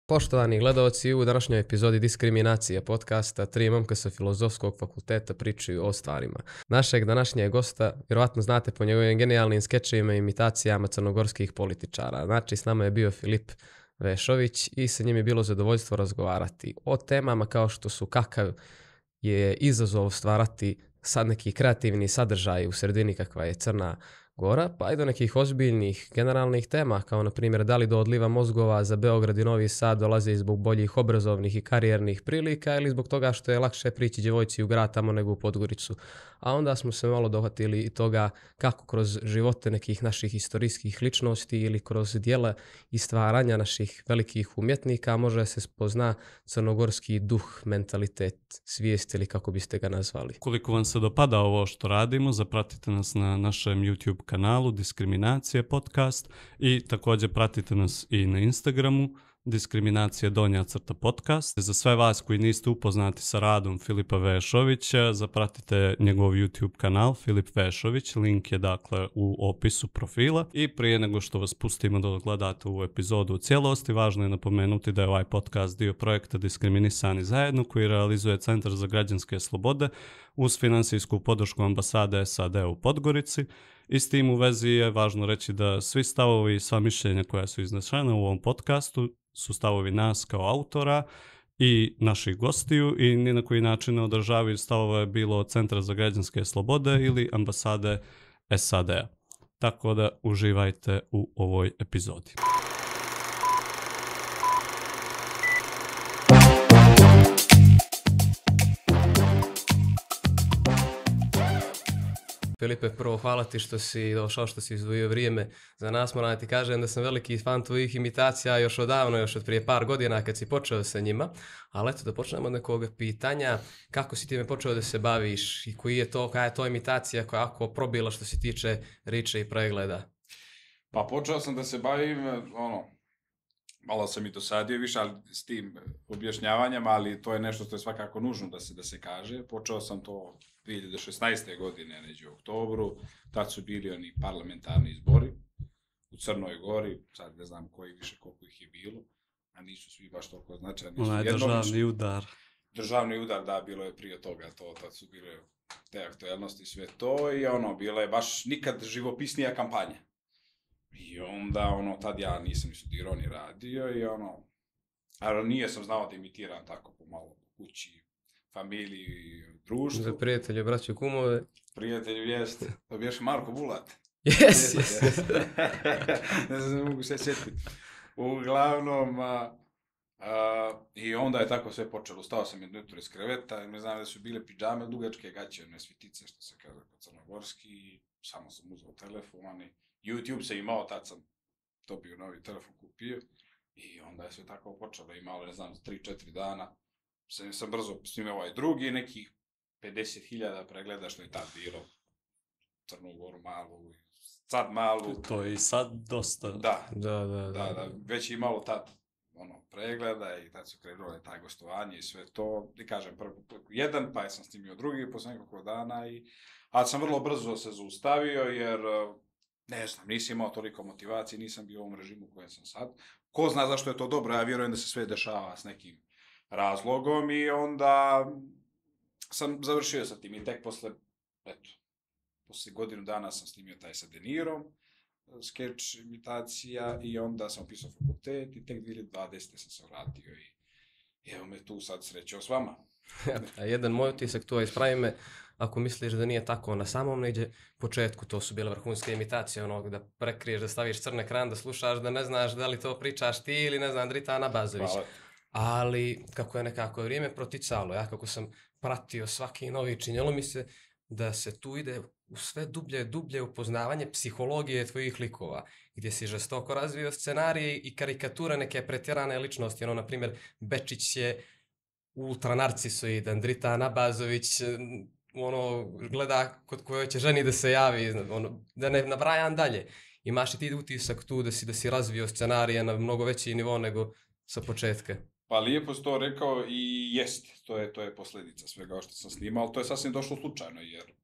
Poštovani gledalci, u današnjoj epizodi Diskriminacije podcasta tri momka sa Filozofskog fakulteta pričaju o stvarima. Našeg današnjeg gosta vjerovatno znate po njegovim genijalnim skečevima i imitacijama crnogorskih političara. Znači, s nama je bio Filip Vešović i sa njim je bilo zadovoljstvo razgovarati o temama kao što su kakav je izazov stvarati sad neki kreativni sadržaj u sredini kakva je Crna Gora, pa i do nekih ozbiljnih generalnih tema, kao na primjer da li do odliva mozgova za Beograd i Novi Sad dolaze zbog boljih obrazovnih i karijernih prilika ili zbog toga što je lakše prići djevojci u grad tamo nego u Podgoricu. A onda smo se malo dohvatili i toga kako kroz živote nekih naših istorijskih ličnosti ili kroz dijela i stvaranja naših velikih umjetnika može se spozna crnogorski duh, mentalitet, svijest ili kako biste ga nazvali. Koliko vam se dopada ovo što radimo, zapratite nas na našem YouTube kanalu Diskriminacije podcast i također pratite nas i na Instagramu Diskriminacije_podcast. Za sve vas koji niste upoznati sa radom Filipa Vešovića, zapratite njegov YouTube kanal Filip Vešović, link je dakle u opisu profila. I prije nego što vas pustimo da gledate ovu epizodu u cijelosti, važno je napomenuti da je ovaj podcast dio projekta Diskriminisani zajedno koji realizuje Centar za građanske slobode uz finansijsku podršku ambasade SAD u Podgorici. I s tim u vezi je važno reći da svi stavovi i sva mišljenja koja su iznešena u ovom podcastu su stavovi nas kao autora i naših gostiju i ni na koji način ne održavaju stavove bilo Centra za građanske slobode ili ambasade SAD-a. Tako da uživajte u ovoj epizodi. Filipe, prvo hvala ti što si došao, što si izdvojio vrijeme za nas. Moram ti kažem da sam veliki fan tvojih imitacija još odavno, još od prije par godina kad si počeo sa njima. Ali eto, da počnemo od nekog pitanja. Kako si time počeo da se baviš i koja je to imitacija koja je ako probila što se tiče riče i pregleda? Pa počeo sam da se bavim, malo sam i dosadio više, ali s tim objašnjavanjem, ali to je nešto što je svakako nužno da se kaže. Počeo sam to 2016. godine, neđe u oktobru, tad su bili oni parlamentarni izbori u Crnoj Gori, sad ne znam koliko ih je bilo, a nisu svi baš toliko značajni. Onaj državni udar. Državni udar, da, bilo je prije toga, tad su bile te aktualnosti, sve to i bila je baš nikad živopisnija kampanja. I onda, tad ja nisam ni studirao ni radio i ali nije sam znao da imitiram tako pomalo po kući, familiji, društvu. Za prijatelje, braću, kumove. Prijatelju, jest. To bi još Marko Bulat. Yes. Ne znam, ne mogu se sjetiti. Uglavnom, i onda je tako sve počelo. Ustao sam jedno jutro iz kreveta i ne znam da su bile pidžame, dugačke gaće, one svitice, što se kaže po crnogorski, i samo sam uzeo telefon i YouTube se imao, tad sam dobio novi telefon, kupio i onda je sve tako počelo. Imalo, ne znam, 3-4 dana. Sam brzo snimao ovaj drugi, nekih 50.000 pregleda, što je tad bilo. Crnu Goru malu, sad malu. To je i sad dosta. Da, već je imalo tad pregleda i tad su krenule taj gostovanje i sve to. I kažem, prvo jedan, pa sam snimio drugi posle nekoliko dana, ali sam vrlo brzo se zaustavio jer, ne znam, nisam imao toliko motivacije, nisam bio u ovom režimu u kojem sam sad. Ko zna zašto je to dobro, ja vjerujem da se sve dešava s nekim razlogom i onda sam završio sa tim i tek posle godinu dana sam snimio taj sa Denirom, skeč imitacija i onda sam upisao fakultet i tek 2020. sam se vratio i evo me tu sad srećao s vama. A jedan moj utisak tu, ispravi me, ako misliš da nije tako na samom neđe početku, to su bile vrhunske imitacije, da prekriješ, da staviš crn ekran, da slušaš, da ne znaš da li to pričaš ti ili ne znam, Dritana Bazović. Ali kako je nekako vrijeme proticalo, ja kako sam pratio svaki novi, činjelo mi se da se tu ide u sve dublje upoznavanje psihologije tvojih likova, gdje si žestoko razvio scenarije i karikature neke pretjerane ličnosti, na primjer Bečić je ultranarcisoidan, Dritana Bazović gleda kod koje će ženi da se javi, da ne nabrajam dalje. Imaš i ti utisak tu da si razvio scenarije na mnogo veći nivo nego sa početka? Pa lijepo si to rekao i jest, to je posljedica svega što sam snimao, ali to je sasvim došlo slučajno, jer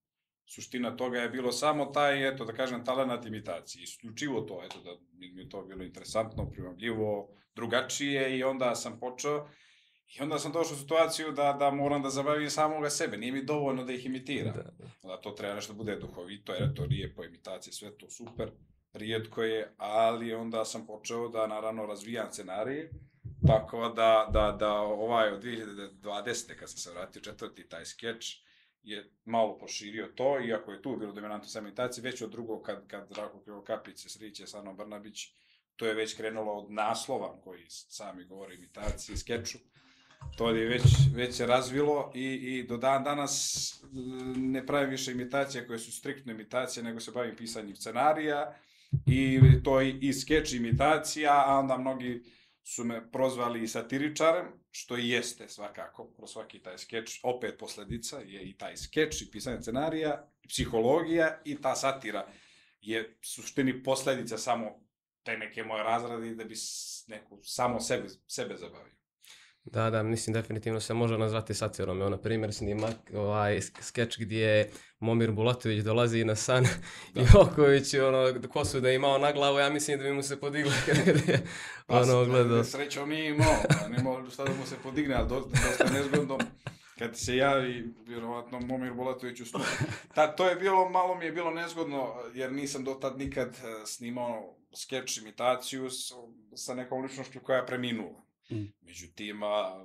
Suština toga je bilo samo taj, eto, da kažem, talenat imitacije. Isključivo to, eto, da mi je to bilo interesantno, primamljivo, drugačije i onda sam počeo. I onda sam došao u situaciju da moram da zabavim samoga sebe. Nije mi dovoljno da ih imitiram. Da to treba nešto da bude duhovito, jer to lijepo, imitacije, sve to super. Rijetko je, ali onda sam počeo da, naravno, razvijam scenarije. Tako da od 2020. kad sam se vratio četvrti, taj skeč je malo proširio to, iako je tu bilo dominantno sa imitacije, već od drugog, kad Zdravko Krivokapić se sriće sa Anom Brnabić, to je već krenulo od naslova koji sami govore imitaciji, skeču. To je već se razvilo i do dan danas ne pravim više imitacije koje su striktno imitacije, nego se bavim pisanjem scenarija i to i skeč imitacija, a onda mnogi su me prozvali i satiričarem, što i jeste svakako, kroz svaki taj skeč, opet posledica je i taj skeč i pisanje scenarija, psihologija i ta satira je suštini posledica samo te neke moje razrade da bi neko samo sebe zabavio. Da, mislim, definitivno se može nazvati satirom. Evo, na primjer, snimak, skeč gdje Momir Bulatović dolazi na san i Joković, kosu da je imao na glavu, ja mislim da bi mu se podiglo kada je gledao. Srećom nije imao šta da mu se podigne, ali dosta nezgodno kad se javi, vjerovatno, Momir Bulatović u snu. To je bilo, malo mi je bilo nezgodno, jer nisam do tad nikad snimao skeč imitaciju sa nekom ličnošću koja je preminula. Međutim,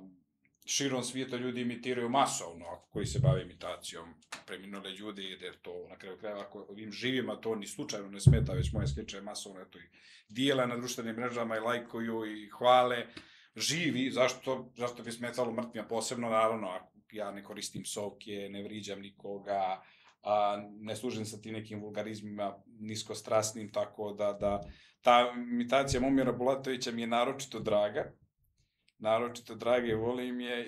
širom svijeta ljudi imitiraju masovno, koji se bave imitacijom preminule ljudi, jer to na kraju krajeva, ako im živim, a to ni slučajno ne smeta, već moje skeče je masovno, eto i dijela na društvenim mrežama i lajkuju i hvale, živi, zašto bi smetalo mrtvima posebno, naravno, ako ja ne koristim psovke, ne vriđam nikoga, ne služim sa tim nekim vulgarizmima niskostrasnim, tako da ta imitacija Momira Bulatovića mi je naročito drage, volim je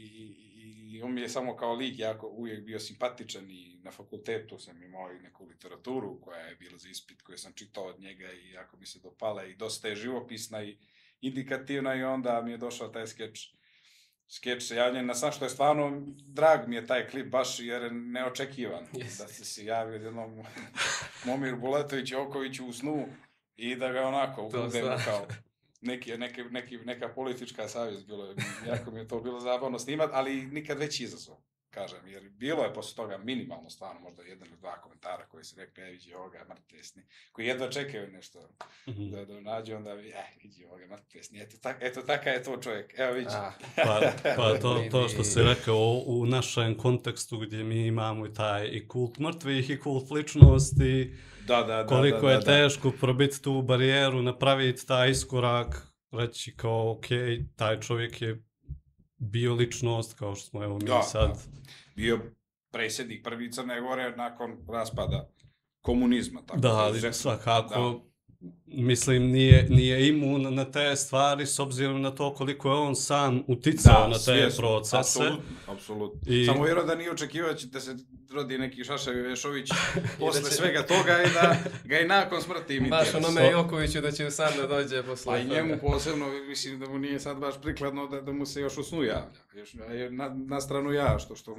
i on mi je samo kao lik jako uvijek bio simpatičan i na fakultetu sam imao i neku literaturu koja je bila za ispit koju sam čitao od njega i jako mi se dopala i dosta je živopisna i indikativna i onda mi je došao taj skeč se javljanja na sam što je stvarno drag mi je taj klip baš jer je neočekivan da se javio jednom Momir Bulatović Joković u snu i da ga onako udemo kao neka politička savjest bilo, jako mi je to bilo zabavno snimat, ali nikad veći izazov, kažem, jer bilo je posle toga minimalno stvarno, možda jedan ili dva komentara koji se rekli, vidi ovoga, mrtvesni, koji jedva čekaju nešto da nađu, onda vidi ovoga, mrtvesni, eto takav je to čovjek, evo vidi. Pa to što si rekao u našem kontekstu gdje mi imamo i kult mrtvih i kult ličnosti, koliko je teško probiti tu barijeru, napraviti taj iskorak, reći kao ok, taj čovjek je bio ličnost, kao što smo evo mi sad. Bio predsjednik prvi Crne Gore nakon raspada komunizma. Da, ali svakako, mislim, nije imun na te stvari s obzirom na to koliko je on sam uticao na te procese. Apsolutno. Samo vjerujem da nije očekivao da se rodi neki Šašev Vešović posle svega toga i da ga i nakon smrti imitira. Baš onome Jokoviću da će sam da dođe posle toga. A i njemu posebno, mislim da mu nije sad baš prikladno da mu se još u snu javlja. Na stranu ja,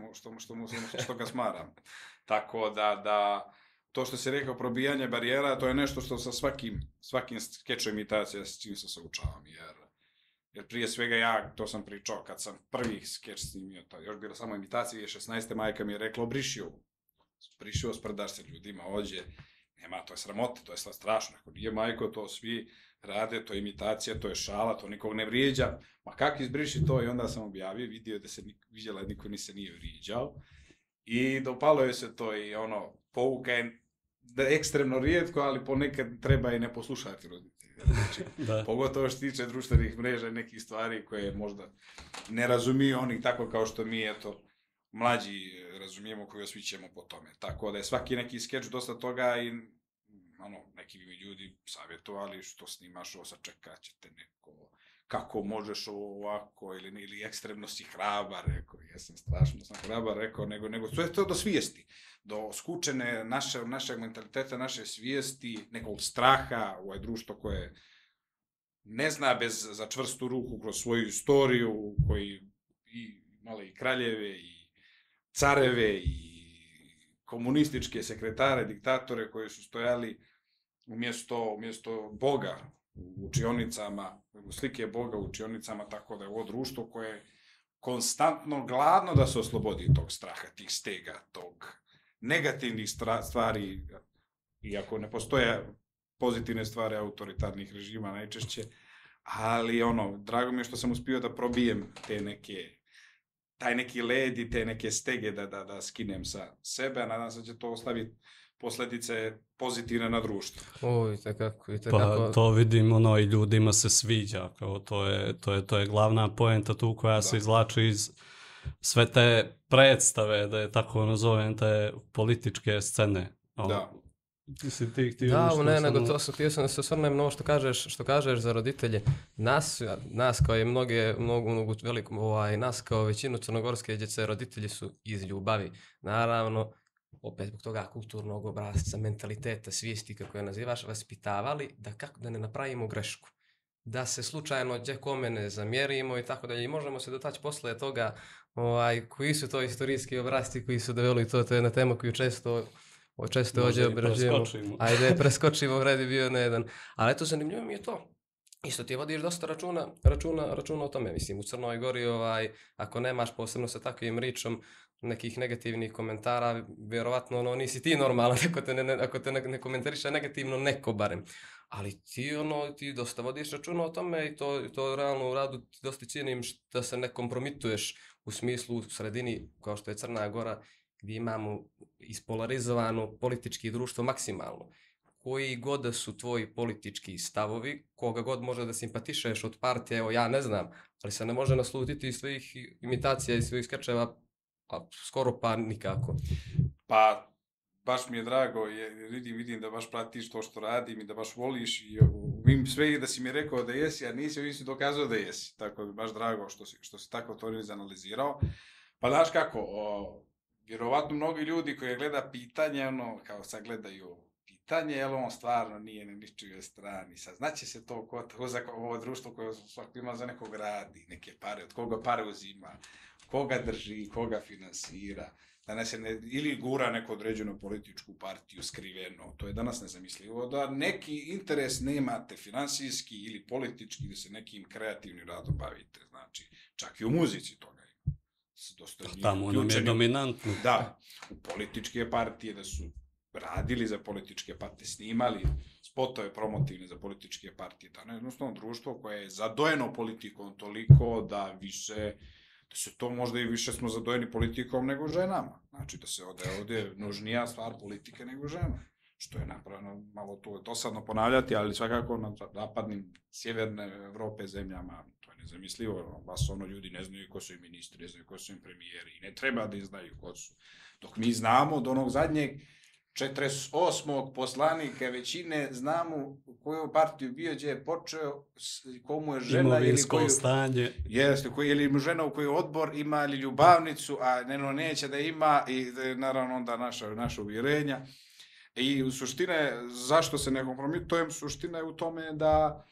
što ga smaram. Tako da to što si rekao, probijanje barijera, to je nešto što sa svakim skečom imitacija s čim se saučavam, jer prije svega to sam pričao, kad sam prvi skeč snimio, to je još bilo samo imitacija, 16. majka mi je rekla, briši ovo, sprdaš se ljudima, ođe, nema, to je sramota, to je sve strašno, ako nije majko, to svi rade, to je imitacija, to je šala, to nikog ne vrijeđa, ma kak izbriši to, i onda sam objavio, vidio da se vidjela, niko ni se nije vrijeđao, i dopalo je se to i pouka je ekstremno rijetko, ali ponekad treba i ne poslušati roditelji. Pogotovo što tiče društvenih mreža i nekih stvari koje možda ne razumiju oni tako kao što mi, mlađi razumijemo koji osvićemo po tome. Tako da je svaki neki skeč dosta toga i neki bi mi ljudi savjetovali što snimaš ovo, sad čekat će te neko, kako možeš ovako, ili ekstremno si hrabar, rekao, jesam strašno sam hrabar, rekao, nego sve to do svijesti, do skučene našeg mentaliteta, naše svijesti, nekog straha, ovo je društvo koje ne zna za čvrstu ruku kroz svoju istoriju, koji imali i kraljeve, i careve, i komunističke sekretare, diktatore koji su stojali umjesto Boga u učionicama, slike Boga u učionicama, tako da je ovo društvo koje je konstantno gladno da se oslobodi tog straha, tih stega, tog negativnih stvari, iako ne postoje pozitivne stvari autoritarnih režima najčešće, ali drago mi je što sam uspio da probijem taj neki led i te neke stege da skinem sa sebe, a nadam se da će to ostaviti posljedice pozitivne na društvo. Oj, tako. Pa to vidim, i ljudima se sviđa, kao to je glavna poenta tu koja se izvlači iz sve te predstave, da je tako nazovem, te političke scene. Da. Nego to htio sam da se osvrnem na ovo što kažeš za roditelje. Nas kao i mnogu veliku, nas kao većinu crnogorske djece, roditelji su iz ljubavi. Naravno, opet zbog toga kulturnog obrazca, mentaliteta, svijesti, kako je nazivaš, vaspitavali da ne napravimo grešku. Da se slučajno kome ne zamjerimo i tako dalje. I možemo se dotaći posle toga koji su to istorijski obrazci koji su doveli to. To je jedna tema koju često ovdje obrađujemo. Ajde, preskočimo, red je bio na jedan. Ali eto, zanimljivo mi je to. Isto ti vodiš dosta računa o tome. Mislim, u Crnoj Gori, ako nemaš posebno sa takvim ričom nekih negativnih komentara, vjerovatno nisi ti normalan ako te ne komentariše negativno neko barem. Ali ti dosta vodiš računa o tome i to realno u radu ti dosta cijenim da se ne kompromituješ u smislu u sredini kao što je Crna Gora, gdje imamo ispolarizovano politički društvo maksimalno. Koji god da su tvoji politički stavovi, koga god može da simpatišeš od partije, evo ja ne znam, ali se ne može naslutiti iz svojih imitacija i svojih skečeva, skoro pa nikako. Pa, baš mi je drago, jer vidim da baš pratiš to što radim i da baš voliš i sve da si mi rekao da jesi, a nisi dokazao da jesi. Tako mi baš drago što si tako to izanalizirao. Pa znaš kako, vjerovatno mnogi ljudi koji gleda pitanje, kao sad gledaju pitanje, jer on stvarno nije na ničijoj strani. Sad znaće se to ko za ovo društvo koje svako ima za nekog radi, neke pare, od koga pare uzima, koga drži, koga finansira, da se ili gura neku određenu političku partiju skriveno, to je danas nezamislivo, da neki interes nemate finansijski ili politički, da se nekim kreativnim radom bavite, znači, čak i u muzici toga ima. Tamo nam je dominantno. Da, u političke partije, da su radili za političke partije, snimali spotove promotivne za političke partije, da jednostavno društvo koje je zadojeno politikom toliko da se to možda i više smo zadojeni politikom nego ženama. Znači da se ovdje nužnija stvar politike nego žena. Što je napravljeno, malo to je dosadno ponavljati, ali svakako na zapadnim, sjeverne Evrope zemljama, to je nezamislivo. Vas ljudi ne znaju ko su im ministri, ne znaju ko su im premijeri i ne treba da znaju ko su. Dok mi znamo od onog zadnjeg 48. poslanika većine, znamo u koju partiju bio, gdje je počeo, komu je žena ili koju... stanje. Jeste, ili mu žena u koju odbor ima ili ljubavnicu, a neće da ima i naravno onda naša uvjerenja. I suština je, zašto se ne kompromitujem, suština je u tome da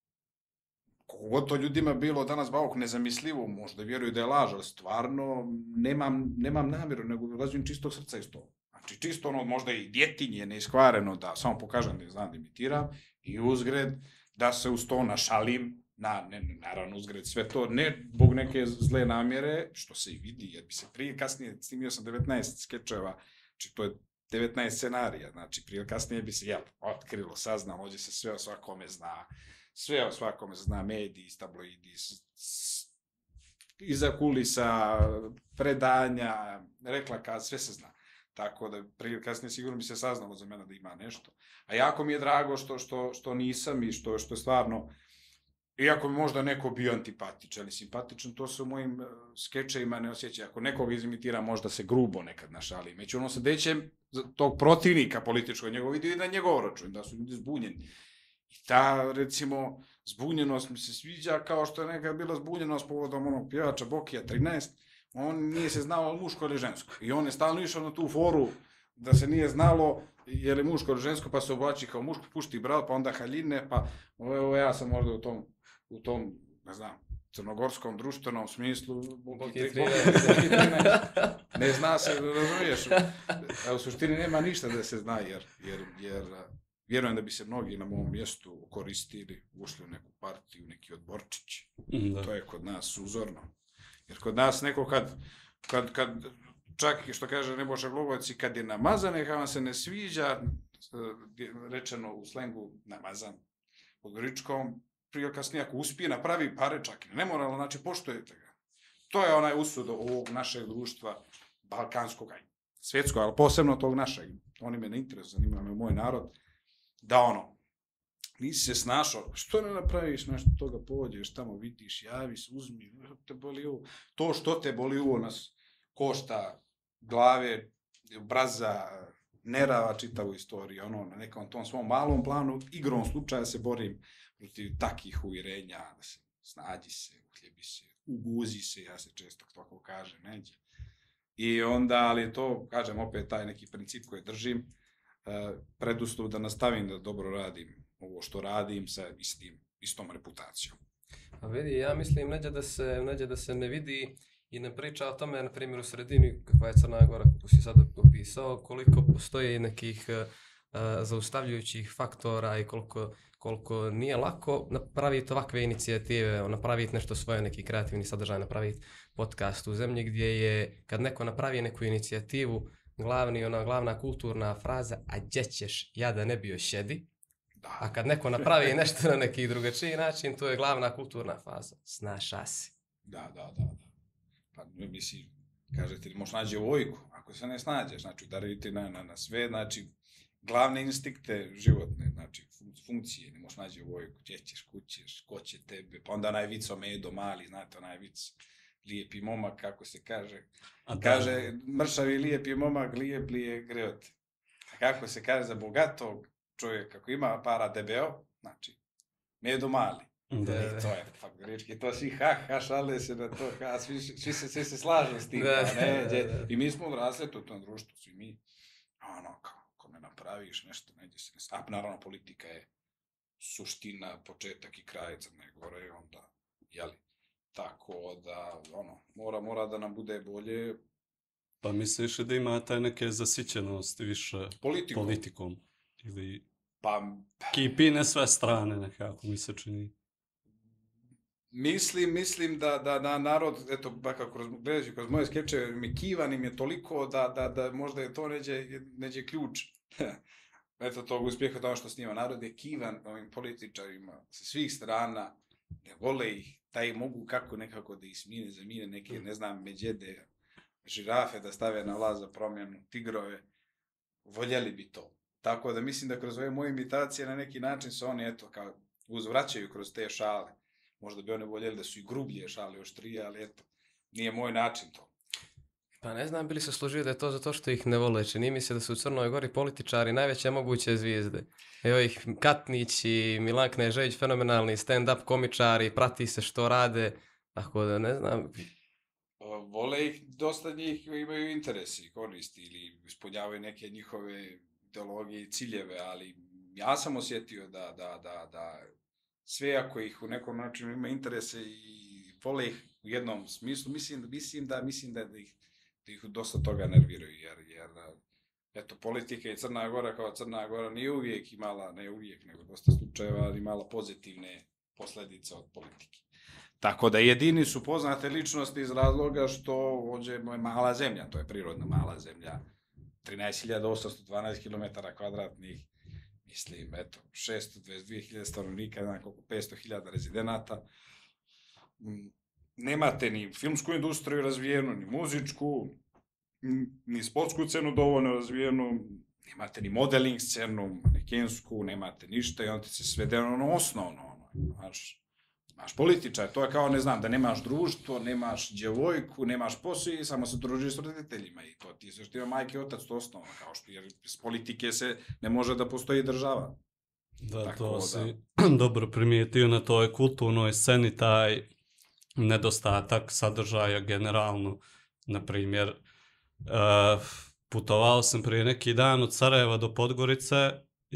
kogod to ljudima bilo danas bavog nezamislivo, možda vjeruju da je laž, ali stvarno nemam namjeru, nego ulazim čistog srca iz toga. Znači, čisto možda i djetinje neiskvareno da samo pokažem da znam da imitiram i uzgred da se uz to našalim, naravno uzgred sve to, ne zbog neke zle namjere, što se i vidi, jer bi se prije kasnije, snimio sam 19 skečeva, znači to je 19 scenarija, znači prije kasnije bi se otkrilo, saznalo, ovdje se sve o svakome zna, mediji, tabloidi, iza kulisa, predanja, reklaka, sve se zna. Tako da prije kasnije sigurno bi se saznalo za mene da ima nešto. A jako mi je drago što nisam i što je stvarno, iako mi možda neko bio antipatičan ili simpatičan, to se u mojim skečevima ne osjeća. Ako nekoga izimitira, možda se grubo nekad našali. Među se deće tog protivnika političkog, njegov vidi na njegov račun, da su ljudi zbunjeni. I ta, recimo, zbunjenost mi se sviđa kao što je nekad bila zbunjenost povodom onog pjevača Bokija 13, on nije se znao muško ili žensko. I on je stalno išao na tu foru da se nije znalo je li muško ili žensko, pa se oblači kao muško, pušti bral, pa onda haljine, pa ja sam možda u tom, ne znam, crnogorskom društvenom smislu, Bog je 13. Ne zna se, razumiješ, a u suštini nema ništa da se zna, jer vjerujem da bi se mnogi na mom mjestu koristili, ušli u neku partiju, neki odborčić. To je kod nas uzorno. Jer kod nas neko kad čak i što kaže Nebojša Glogovac, kad je namazan, neka vam se ne sviđa, rečeno u slengu namazan, pod grčkom, prije kasnije ako uspije napravi pare, čak i nemoralno, znači poštujete ga. To je onaj usud ovog našeg društva, balkanskog, svjetskog, ali posebno tog našeg. Oni me ne interesuju, zanima me moj narod, da nisi se snašao, što ne napraviš nešto toga, pođeš tamo, vidiš, javi se, uzmi, te boli ovo. To što te boli ovo nas košta glave, obraza, nerava čitavu istoriju, na nekom tom svom malom planu, igrom slučaja se borim protiv takih uvjerenja, da se snađi se, uhljebi se, uguzi se, ja se često tako kaže, neđe. I onda, ali to, kažem, opet taj neki princip koji držim, preduslov da nastavim da dobro radim ovo što radim sa istom reputacijom. A vidi, ja mislim neđe da se ne vidi i ne priča o tome, na primjer, u sredini, kakva je Crna Gora, kako si sada opisao, koliko postoji nekih zaustavljajućih faktora i koliko nije lako napraviti ovakve inicijative, napraviti nešto svoje, neki kreativni sadržaj, napraviti podcast u zemlji gdje je, kad neko napravi neku inicijativu, glavna kulturna fraza, a gdje ćeš, ja da ne bio šedi, a kad neko napravi nešto na neki drugačiji način, to je glavna kulturna faza, snaša si. Da. Pa mislim, kažete li, možeš nađe vojku, ako se ne snađeš, znači udariti na sve, znači glavne instinkte životne, znači funkcije, ne možeš nađe vojku, gdje ćeš, kućeš, ko će tebe, pa onda onaj vic o Medo mali, znate, onaj vic, lijepi momak, kako se kaže, kaže, mršavi lijepi momak, lijep li je greot. A kako se kaže za bogatog čovjeka, kako ima para debeo, znači, Medo mali. To je fakt grečki, to svi šale se na to, svi se slažu s tim, i mi smo odrasli u tom društvu, svi mi, ako ne napraviš nešto, neđe se ne... A naravno, politika je suština, početak i kraj Crne Gore, onda, jeli, tako da, mora da nam bude bolje. Pa misliš da ima taj neke zasićenosti više politikom? Ili kipine sve strane nekako, mi se čini. Mislim da narod, eto, gledajući kroz moje skeče, mi kivan im je toliko da možda je to neđe ključ. Eto, tog uspjeha tamo što snima. Narod je kivan ovim političarima sa svih strana, ne vole ih, da ih mogu kako nekako da ih zamine neke, ne znam, međede, žirafe da stave na vlast za promjenu, tigrove, voljeli bi to. Tako da mislim da kroz ove moje imitacije na neki način se oni, eto, kao uzvraćaju kroz te šale. Možda bi oni voljeli da su i grublje šale, oštrije, ali eto, nije moj način to. Pa ne znam, bili se složili da je to zato što ih ne vole. Čini mi se da su u Crnoj Gori političari najveće moguće zvijezde. Evo ih Katnić i Milan Knežević, fenomenalni stand-up komičari, prati se što rade, tako da ne znam. Vole ih, dosta njih imaju interesi, koristi ili ispunjavaju neke njihove ideologije i ciljeve, ali ja sam osjetio da sve ako ih u nekom načinu ima interese i vole ih u jednom smislu, mislim da ih dosta toga nerviraju, jer eto, politika i Crna Gora kao Crna Gora nije uvijek imala, ne uvijek, nego dosta slučajeva, ali imala pozitivne posljedice od politike. Tako da jedini su poznate ličnosti iz razloga što ovdje je mala zemlja, to je prirodna mala zemlja, 13.812 km², mislim, eto, 622.000 stanovnika, jedan koliko 500.000 rezidenata. Nemate ni filmsku industriju razvijenu, ni muzičku, ni sportsku scenu dovoljno razvijenu, nemate ni modeling scenu, manekensku, nemate ništa i onda ti se svede osnovno. Imaš političar, to je kao, ne znam, da nemaš društvo, nemaš djevojku, nemaš posao i samo se družiš s roditeljima i to ti se što ima majke i otac, to osnovno, kao što jer s politike se ne može da postoji država. Da, to si dobro primijetio na toj kulturnoj sceni, taj nedostatak sadržaja generalno. Naprimjer, putovao sam prije neki dan od Sarajeva do Podgorice i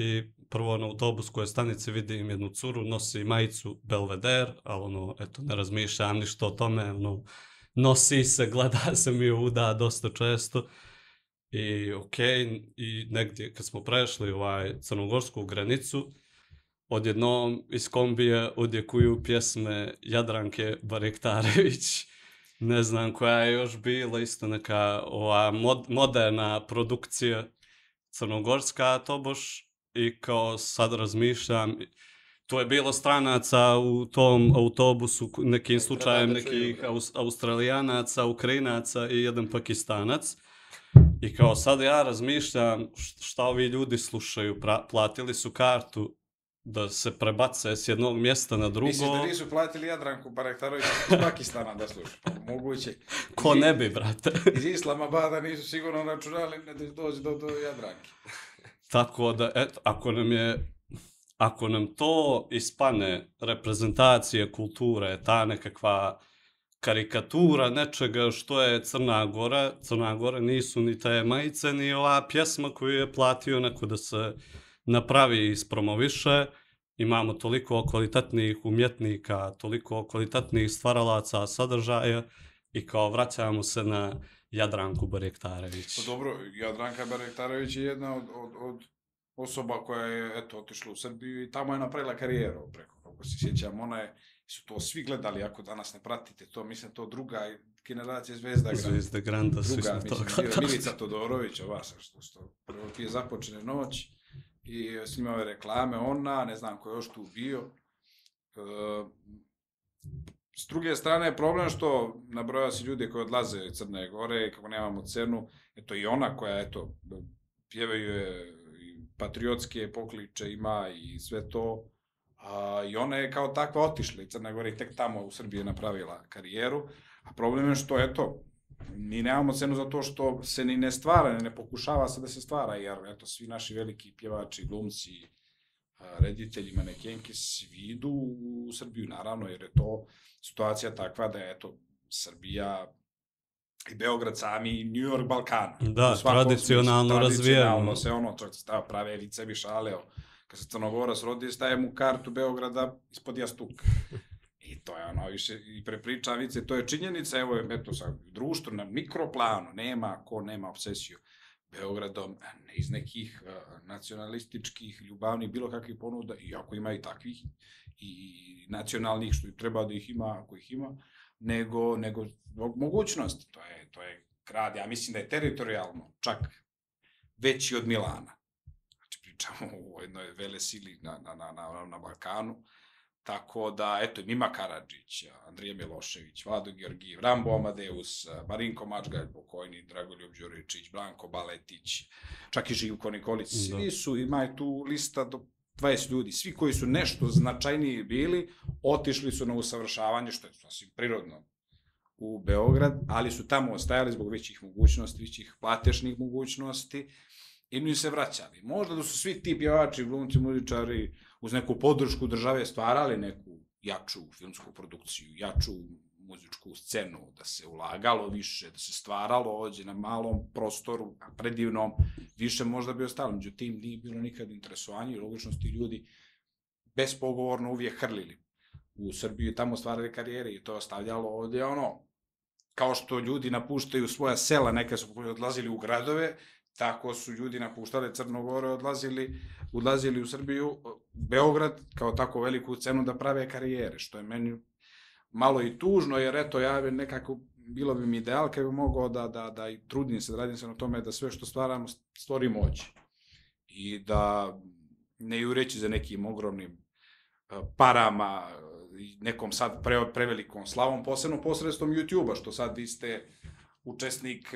prvo na autobuskoj stanici vidim jednu curu, nosi majicu Belvedere, ali ono, eto, ne razmišljam ništa o tome, ono, nosi se, gleda se mi uda dosta često. I i negdje kad smo prešli crnogorsku granicu, odjednom iz kombije odjekuju pjesme Jadranke Barektarević, ne znam koja je još bila, isto neka moderna produkcija crnogorska tobož, i kao sad razmišljam, to je bilo stranaca u tom autobusu, nekim slučajem nekih Australijanaca, Ukrajinaca i jedan Pakistanac. I kao sad ja razmišljam šta ovi ljudi slušaju, platili su kartu da se prebace s jednog mjesta na drugo. Misliš da nisu platili Jadranku Barektarović iz Pakistana da sluša? Moguće. Ko ne bi, brate. Iz Islamabada nisu sigurno računali da dođe do Jadranke. Tako da, eto, ako nam to ispane reprezentacije kulture, ta nekakva karikatura nečega što je Crna Gora nisu ni te majice, ni ova pjesma koju je platio neko da se napravi i ispromoviše. Imamo toliko kvalitetnih umjetnika, toliko kvalitetnih stvaralaca sadržaja i kao vraćamo se na Jadranku Barektarević. Pa dobro, Jadranka Barektarević je jedna od osoba koja je, eto, otišla u Srbiju i tamo je napravila karijeru preko, kako se sjećam, su to svi gledali, ako danas ne pratite to, mislim, to druga generacija Zvezda Granda, svi smo to gledali. Milica Todorović, ova što prije započne noć i snimao je reklame, ona, ne znam ko je još tu bio. S druge strane, problem što nabrojao si ljudi koji odlaze iz Crne Gore i kako nemamo cenu, eto i ona koja, eto, pjevaju je patriotske pokliče ima i sve to, i ona je kao takva otišla i Crna Gora i tek tamo u Srbiji je napravila karijeru, a problem je što, eto, mi nemamo cenu za to što se ni ne stvara, ne pokušava se da se stvara, jer, eto, svi naši veliki pjevači, glumci, reditelji, manekenke, svi idu u Srbiju, naravno, jer je to situacija takva da je, eto, Srbija i Beograd sami i New York Balkana. Da, tradicionalno razvijeno. Tradicionalno se čak se stava prave vicevi šaleo. Kad se Crnogorac rodi, staje mu kartu Beograda ispod jastuka. I to je više i prepriča vice, to je činjenica, evo, eto, sa društvo na mikroplanu, nema obsesiju Beogradom, ne iz nekih nacionalističkih, ljubavnih, bilo kakvih ponuda, iako ima i takvih, i nacionalnih, što treba da ih ima, ako ih ima, nego mogućnosti. To je grad, ja mislim da je teritorijalno čak veći od Milana. Znači, pričamo o jednoj velesili na Balkanu, tako da, eto, Mima Karadžić, Andrija Milošević, Vlado Georgijev, Rambo Amadeus, Marinko Mačgalj, pokojni, Dragoljub Đuričić, Blanko Baletić, čak i Živko Nikolić, svi su, ima tu lista do 20 ljudi, svi koji su nešto značajniji bili, otišli su na usavršavanje, što je sasvim prirodno, u Beograd, ali su tamo ostajali zbog većih mogućnosti, većih platešnih mogućnosti i nisu se vraćali. Možda da su svi ti pjevači, glumci, muzičari uz neku podršku države stvarali neku jaču filmsku produkciju, jaču muzičku scenu, da se ulagalo više, da se stvaralo ovdje na malom prostoru, predivnom, više možda bi ostalo. Međutim, nije bilo nikad interesovanje i logično su ti ljudi bespogovorno uvijek hrlili u Srbiju i tamo stvarali karijere i to ostavljalo ovdje kao što ljudi napuštaju svoja sela, neka su odlazili u gradove, tako su ljudi napuštali Crnogore, odlazili u Srbiju, Beograd, kao tako veliku cenu da prave karijere, što je meni malo i tužno, jer eto, ja nekako, bilo bi mi ideal kad bi mogao da i trudim se, da radim se na tome da sve što stvaramo, stvorimo ovdje. I da ne jureći za nekim ogromnim parama, nekom sad prevelikom slavom, posebno posredstvom YouTube-a, što sad vi ste učesnik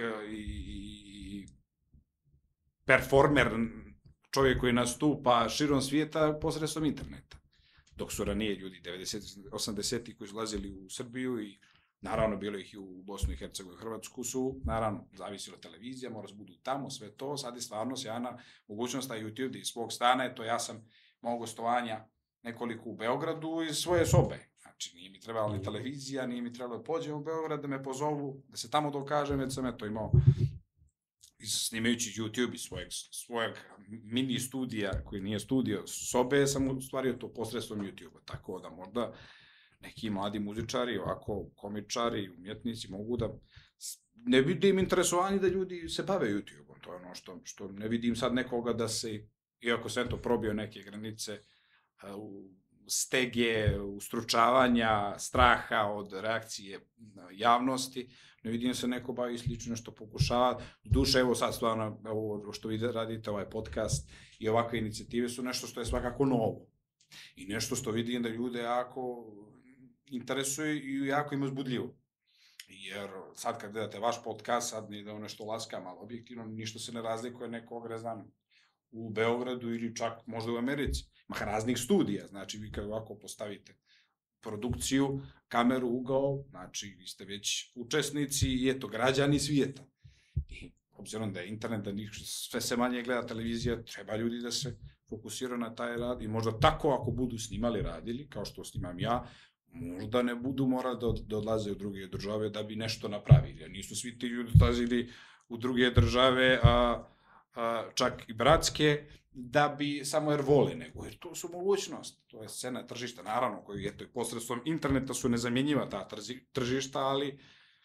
i performer, čovjek koji nastupa širom svijeta posredstvom interneta. Dok su ranije ljudi 80-ih koji su ulazili u Srbiju i naravno bilo ih i u Bosnu i Hercegovinu i Hrvatsku su, naravno, zavisilo televizija, mora se budu tamo, sve to, sad je stvarno sjajna mogućnost na YouTube iz svog stana, eto ja sam imao gostovanja nekoliko u Beogradu iz svoje sobe. Znači, nije mi trebala ni televizija, nije mi trebalo da pođem u Beograd, da me pozovu, da se tamo dokažem, već sam eto imao snimajući YouTube iz svojeg mini studija, koji nije studio sobe, sam ustvario to posredstvom YouTube-a, tako da možda neki mladi muzičari, ovako komičari, umjetnici mogu da ne vidim interesovanje da ljudi se bave YouTube-om, to je ono što ne vidim sad nekoga da se, iako sam to probio neke granice, stege, ustručavanja, straha od reakcije javnosti, ne vidim se neko bavi slično nešto pokušava. Duše, evo sad stvarno, ovo što vi radite, ovaj podcast i ovakve inicijative su nešto što je svakako novo. I nešto što vidim da ljude jako interesuje i jako im uzbudljivo. Jer sad kad gledate vaš podcast, sad ni da nešto laska malo objektivno, ništa se ne razlikuje nekog, ne znam, u Beogradu ili čak možda u Americi. Ima raznih studija, znači vi kad ovako postavite produkciju, kameru, ugao, znači vi ste već učesnici i eto, građani svijeta. I obzirom da je internet, da sve se manje gleda televizija, treba ljudi da se fokusiraju na taj rad i možda tako ako budu snimali, radili, kao što snimam ja, možda ne budu morali da odlaze u druge države da bi nešto napravili. Jer nisu svi ti ljudi odlazili u druge države, čak i bratske, da bi samo jer vole, nego jer to su mogućnosti. To je scena tržišta, naravno, koji je posredstvom interneta su nezamjenjiva ta tržišta, ali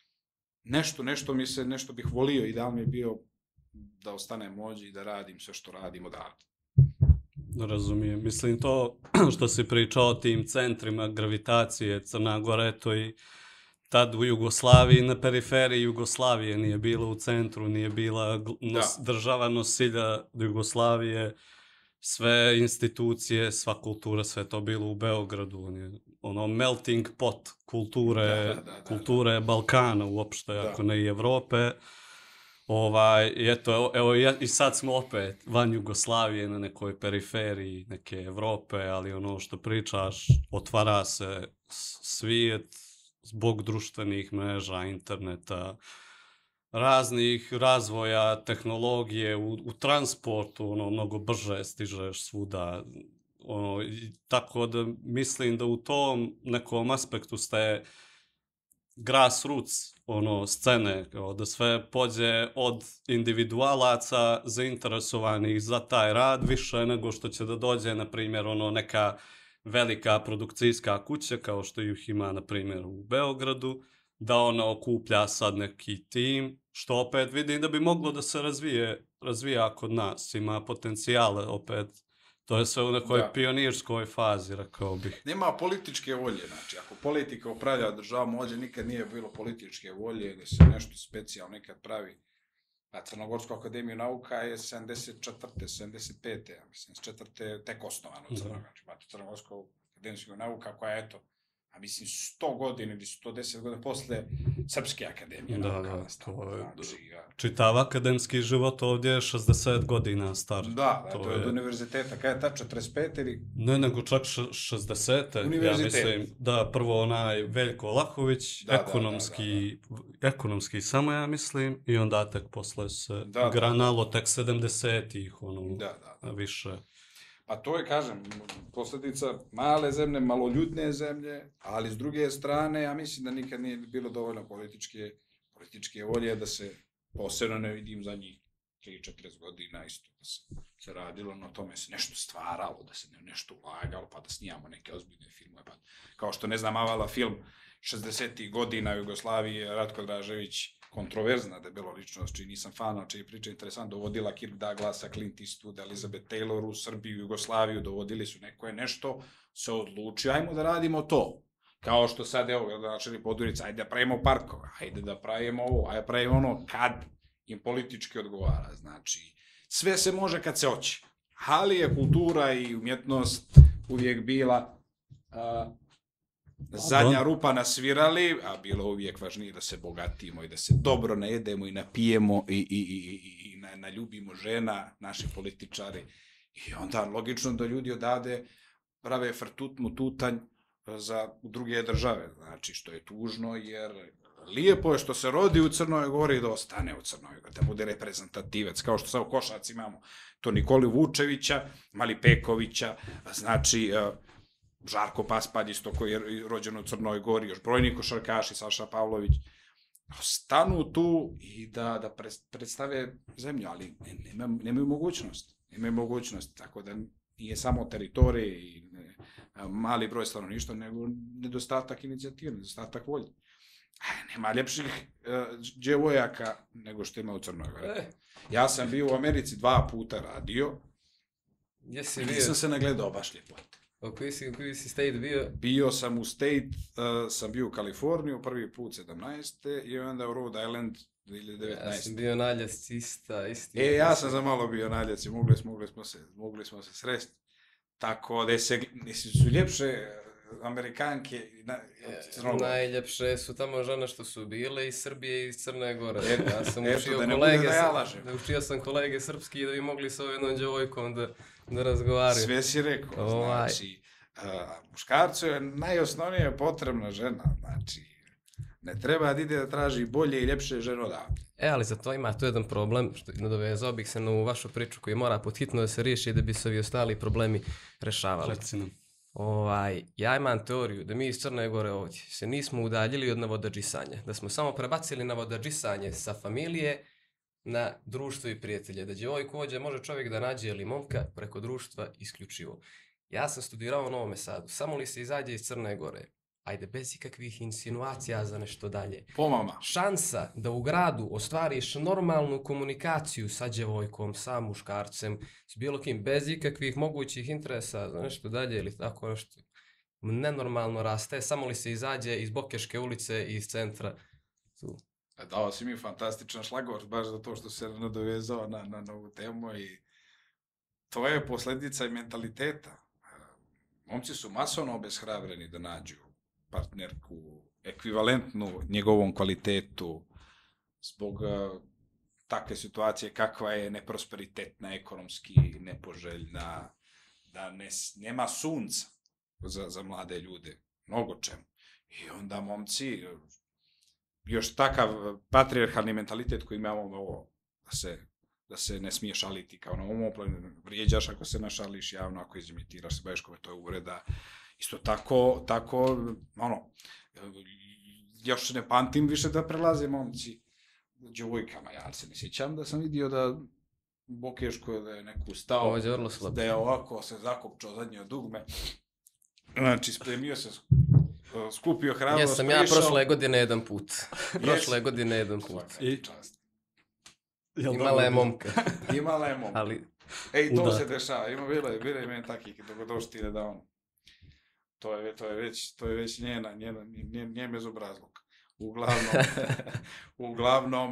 nešto bih volio i da mi je bio da ostanem ovdje i da radim sve što radim odavde. Razumijem. Mislim, to što si pričao o tim centrima gravitacije, Crna Gora, to i tad u Jugoslaviji, na periferiji Jugoslavije nije bilo u centru, nije bila država nosilja Jugoslavije, sve institucije, sva kultura, sve to bilo u Beogradu. Ono melting pot kulture Balkana uopšte, ako ne i Evrope. Evo, i sad smo opet van Jugoslavije na nekoj periferiji neke Evrope, ali ono što pričaš, otvara se svijet zbog društvenih mreža, interneta, raznih razvoja, tehnologije, u transportu, mnogo brže stižeš svuda. Tako da mislim da u tom nekom aspektu ste grassroots scene, da sve pođe od individualaca zainteresovanih za taj rad više nego što će da dođe, na primjer, neka velika produkcijska kuća, kao što ih ima, na primjer, u Beogradu, da ona okuplja sad neki tim, što opet vidim da bi moglo da se razvija kod nas, ima potencijale opet. To je sve u nekoj pionirskoj fazi, rekao bih. Nema političke volje, znači, ako politika upravlja državom, ovdje nikad nije bilo političke volje, da se nešto specijalno nekad pravi. A Crnogorsku akademiju nauka je 74. 75. ja mislim, 74. tek osnovano u Crnogorskoj. Znači, imate Crnogorsku akademiju nauka koja je, eto, a mislim 100 godina ili 110 godina posle Srpske akademije nauka. Čitav akademski život ovdje je 60 godina star. Da, to je od univerziteta. Kada je ta 45 ili? Ne, nego čak 60. Ja mislim, da, prvo onaj Veljko Lahović, ekonomski samo ja mislim, i onda tek posle se granalo tek 70-ih, više. Pa to je, kažem, posljedica male zemlje, maloljudne zemlje, ali s druge strane, ja mislim da nikad nije bilo dovoljno političke volje da se posebno ne vidim za njih 3-40 godina isto da se radilo, na tome se nešto stvaralo, da se nešto ulagalo, pa da snijamo neke ozbiljne filmove. Pa, kao što ne znam, avala film 60. godina Jugoslavije, Ratko Dražević, kontroverzna debelo ličnost, čiji nisam fan, čiji priča interesant, dovodila Kirk Douglasa, Clint Eastwood, Elizabeth Taylor u Srbiju, Jugoslaviju, dovodili su neko je nešto, se odlučio, ajmo da radimo to. Kao što sad, evo, načeli Podurica, ajde da pravimo parkove, ajde da pravimo ovo, ajde da pravimo ono, kad im politički odgovara. Znači, sve se može kad se hoće. Ali je kultura i umjetnost uvijek bila zadnja rupa na svirali, a bilo uvijek važnije da se bogatimo i da se dobro najedemo i napijemo i naljubimo žena, naši političari. I onda logično da ljudi odavde prave frtutmu tutanj za druge države. Znači, što je tužno, jer lijepo je što se rodi u Crnoj Gori da ostane u Crnoj Gori, da bude reprezentativac, kao što sad u košarci imamo to Nikolu Vučevića, Mali Pekovića, znači Žarko Paspalj isto koji je rođen u Crnoj Gori, još brojni košarkaši, Saša Pavlović. stanu tu i da predstave zemlju, ali nemaju mogućnost. Nemaju mogućnost, tako da nije samo teritorij i mali broj stanovništva, nego nedostatak inicijative, nedostatak volje. Nema ljepših djevojaka nego što ima u Crnoj Gori. Ja sam bio u Americi 2 puta radio. Jesi bio? Nisam se nagledao baš ljepote. Koji si state bio? Bio sam u state, sam bio u Kaliforniju, prvi put 17. i onda u Rhode Island 2019. Ja sam bio na Aljasci isti. Ja sam za malo bio na Aljasci, mogli smo se sresti. Tako da su ljepše Amerikanke. Najljepše su tamo žene što su bile iz Srbije i iz Crne Gore. Ja sam učio sam kolege srpski da bi mogli sa jednom djevojkom da razgovaraju. Sve si rekao, znači, muškarcu je najosnovnije potrebna žena, znači, ne treba da ide da traži bolje i ljepše žene odavde. Ali za to ima tu jedan problem, što nadovezao bih se na ovu vašu priču koji mora podhitno da se riješi da bi se ovi ostali problemi rešavali. Ja imam teoriju da mi iz Crne Gore ovdje se nismo udaljili od navodadžisanja, da smo samo prebacili navodadžisanje sa familije na društvo i prijatelje, da djevojku ovdje može čovjek da nađe ili momka preko društva isključivo. Ja sam studirao u Novom Sadu, samo li se izađe iz Crne Gore, ajde bez ikakvih insinuacija za nešto dalje. Pomama. Šansa da u gradu ostvariš normalnu komunikaciju sa djevojkom, sa muškarcem, s bilo kim, bez ikakvih mogućih interesa za nešto dalje ili tako nešto, nenormalno raste, samo li se izađe iz Bokeške ulice i iz centra. Dao si mi fantastičan šlagvort, baš za to što se nadovezao na ovu temu i to je posljedica i mentaliteta. Momci su masovno obeshrabreni da nađu partnerku ekvivalentnu njegovom kvalitetu zbog takve situacije kakva je neprosperitetna, ekonomski nepoželjna, da nema sunca za mlade ljude, mnogo čemu. I onda momci, još takav patrijarhalni mentalitet koji imamo ovo, da se ne smije šaliti kao na omoplanu, vrijeđaš ako se našališ javno, ako izimitiraš se baješkove, to je uvreda. Isto tako, još ne pamtim više da prelaze momci djevojkama, ja se ne sjećam da sam vidio da u Bokeškoj da je neku stao, da je ovako se zakopčao zadnje dugme, znači spremio se, skupio hrabrost, jesam ja prošle godine jedan put. Imala je momka. Ej, to se dešava, bilo je meni takih dogodoštine da on. To je već njen bezobrazluk. Uglavnom,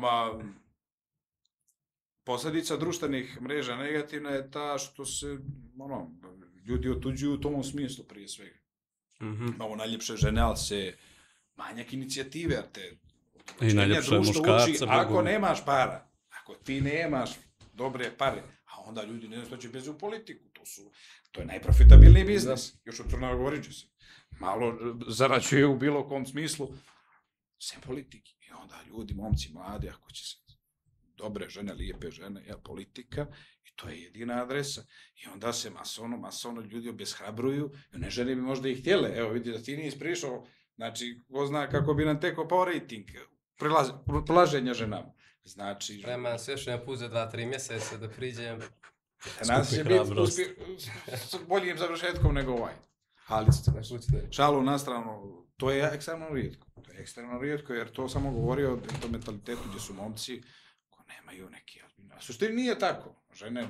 posljedica društvenih mreža negativna je ta što se, ljudi otuđuju u tom smislu prije svega. Imamo najljepše žene, ali se manjak inicijative, jer te i najljepše muškarce. Ako nemaš para, ako ti nemaš dobre pare, a onda ljudi ne znam što će bez u politiku, to je najprofitabilniji biznis, još u Crnoj Gori će se malo zarađuje u bilo kom smislu, sem politike. I onda ljudi, momci, mladi, ako će se dobre žene, lijepe žene, politika, i to je jedina adresa. I onda se masovno ljudi obeshrabruju, i one žene bi možda i htjele, evo vidi da ti nisi prišao, znači, ko zna kako bi nam tekao pao rejting, prilaženja ženama. Znači... Prema se još jedan put za 2-3 mjeseca da priđem. Nas će biti s boljim završetkom nego ovaj. Ali, šalu na stranu, to je ekstremno rijetko. Jer to samo govori o tom mentalitetu gdje su momci koji nemaju neki... U suštini nije tako. Žene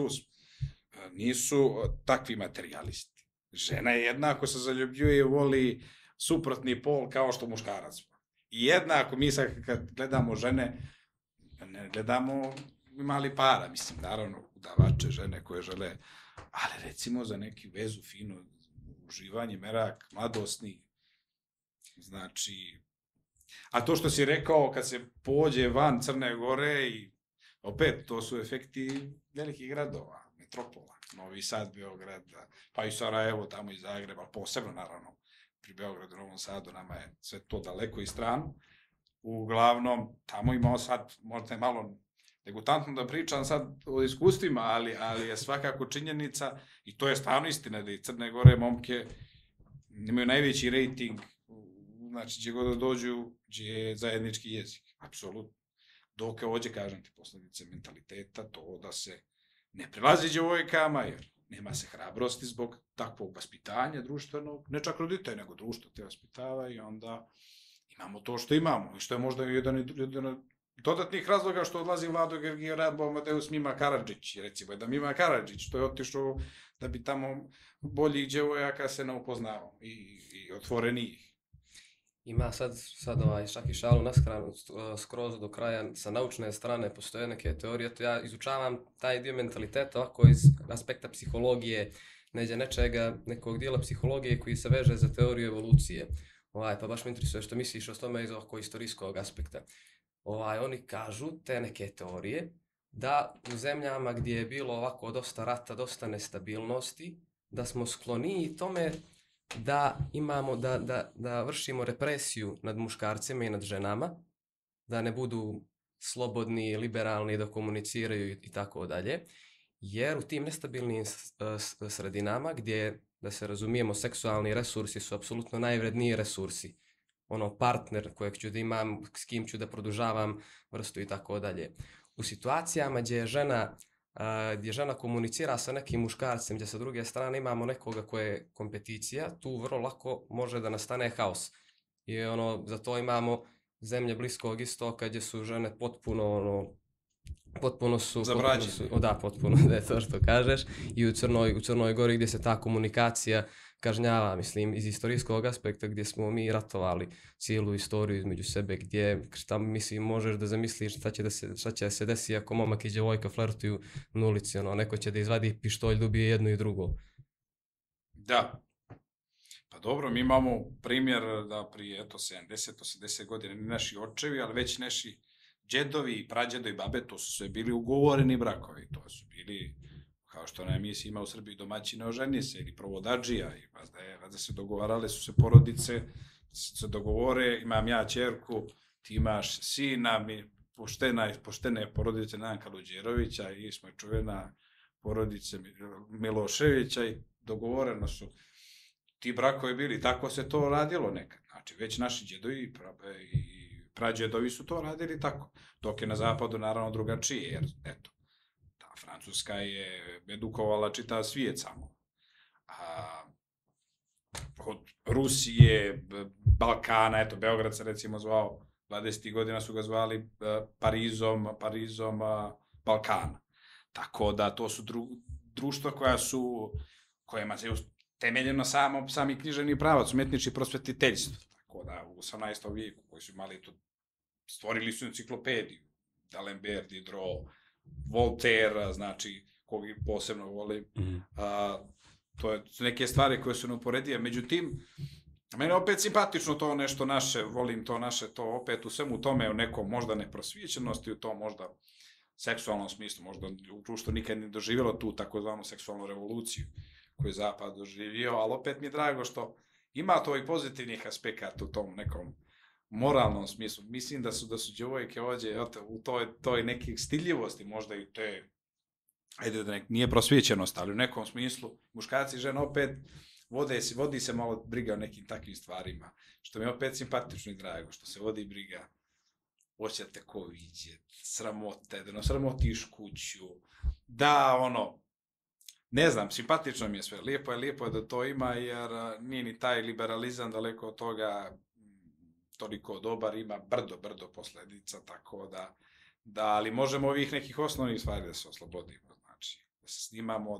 nisu takvi materijalisti. Žena je jednako se zaljubljuje i voli suprotni pol kao što muškarac. I jednako mi sad kad gledamo žene, ne gledamo mali para, mislim, naravno, udavače, žene koje žele, ali recimo za neki vezu, finu, uživanje, merak, mladosni, znači, a to što si rekao kad se pođe van Crne Gore i opet, to su efekti velikih gradova, metropola, Novi Sad, Beograd, pa i Sarajevo, tamo i Zagreb, ali posebno, naravno, pri Beogradu, Novom Sadu, nama je sve to daleko i strano. Uglavnom, tamo imao sad, možda je malo degutantno da pričam sad o iskustvima, ali je svakako činjenica, i to je stvarno istina, da i Crne Gore momke imaju najveći rejting znači gdje god da dođu, gdje je zajednički jezik, apsolutno. Dok je ovdje, kažem ti, posljedice mentaliteta, to da se ne prilazi djevojkama, jer nema se hrabrosti zbog takvog vaspitanja društvenog, ne čak roditelj, nego društvo te vaspitava i onda imamo to što imamo. I što je možda jedan dodatnih razloga što odlazi Vlado Gergijevrat, Amadeus Mima Karadžić, recimo, da Mima Karadžić, što je otišao da bi tamo boljih djevojaka se ne upoznavao i otvorenijih. Ima sad čak i šalu na stranu, skroz do kraja, sa naučne strane postoje neke teorije, to ja izučavam taj dio mentaliteta ovako iz aspekta psihologije, nekog dijela psihologije koji se veže za teoriju evolucije. Pa baš me interesuje što misliš o tome iz ovog istorijskog aspekta. Oni kažu, te neke teorije, da u zemljama gdje je bilo ovako dosta rata, dosta nestabilnosti, da smo skloniji tome da imamo, da vršimo represiju nad muškarcima i nad ženama, da ne budu slobodni, liberalni, da komuniciraju i tako dalje, jer u tim nestabilnim sredinama gdje, da se razumijemo, seksualni resursi su apsolutno najvredniji resursi, partner kojeg ću da imam, s kim ću da produžavam vrstu i tako dalje. U situacijama gdje žena komunicira sa nekim muškarcem, gdje sa druge strane imamo nekoga koje je kompeticija, tu vrlo lako može da nastane haos. I zato imamo zemlje Bliskog istoka gdje su žene potpuno su da je to što kažeš, i u Crnoj Gori gdje se ta komunikacija kažnjava, mislim, iz istorijskog aspekta gdje smo mi ratovali cijelu istoriju između sebe, gdje, mislim, možeš da zamisliš šta će se desiti ako momak i djevojka flertuju na ulici, neko će da izvadi pištolj, da ubije jedno i drugo. Da. Pa dobro, mi imamo primjer da prije 70-80 godina ni naši očevi, ali već naši džedovi i prađedovi i babe, to su sve bili ugovoreni brakovi, to su bili, kao što na emisiji ima u Srbiji, domaćine oženi se ili provodadžija, i da se dogovarale su se porodice, se dogovore, imam ja ćerku, ti imaš sina, poštene porodice Nanka Luđerovića i smo čuvena porodice Miloševića i dogovoreno su ti brakovi bili, tako se to radilo nekad, znači već naši džedovi i prađedovi su to radili tako, dok je na zapadu naravno drugačije, jer eto, ta Francuska je edukovala čitav svijet samo. Od Rusije, Balkana, eto, Beograd se recimo zvao, 20. godina su ga zvali Parizom Balkana. Tako da to su društva kojima se temeljeno sami književni pravac, umetnički prosvetiteljstvo. Tako da u 18. vijeku koji su imali to, stvorili su enciklopediju, D'Alembert, Diderot, Voltaire, znači, kog posebno volim, to su neke stvari koje su neuporedive. Međutim, mene opet simpatično to nešto naše, volim to naše, to opet u svemu tome, u nekom možda neprosvijećenosti, u tom možda seksualnom smislu, možda u društvu nikad ne doživjelo tu takozvanu seksualnu revoluciju koju je Zapad doživio, ali opet mi je drago što ima to i pozitivnih aspekata u tom nekom moralnom smislu. Mislim da su djevojke ovdje u toj nekih stiljivosti, možda i te, ajde da nije prosvjećenost, ali u nekom smislu muškarci i žene opet vodi se malo briga o nekim takvim stvarima, što mi je opet simpatično i drago, što se vodi briga, hoćete ko vidjeti, sramote, da sramotiš kuću, da ne znam, simpatično mi je sve, lijepo je da to ima, jer nije ni taj liberalizam daleko od toga toliko dobar, ima brdo posljedica, tako da, ali možemo ovih nekih osnovnih stvari da se oslobodimo, znači, da se snimamo,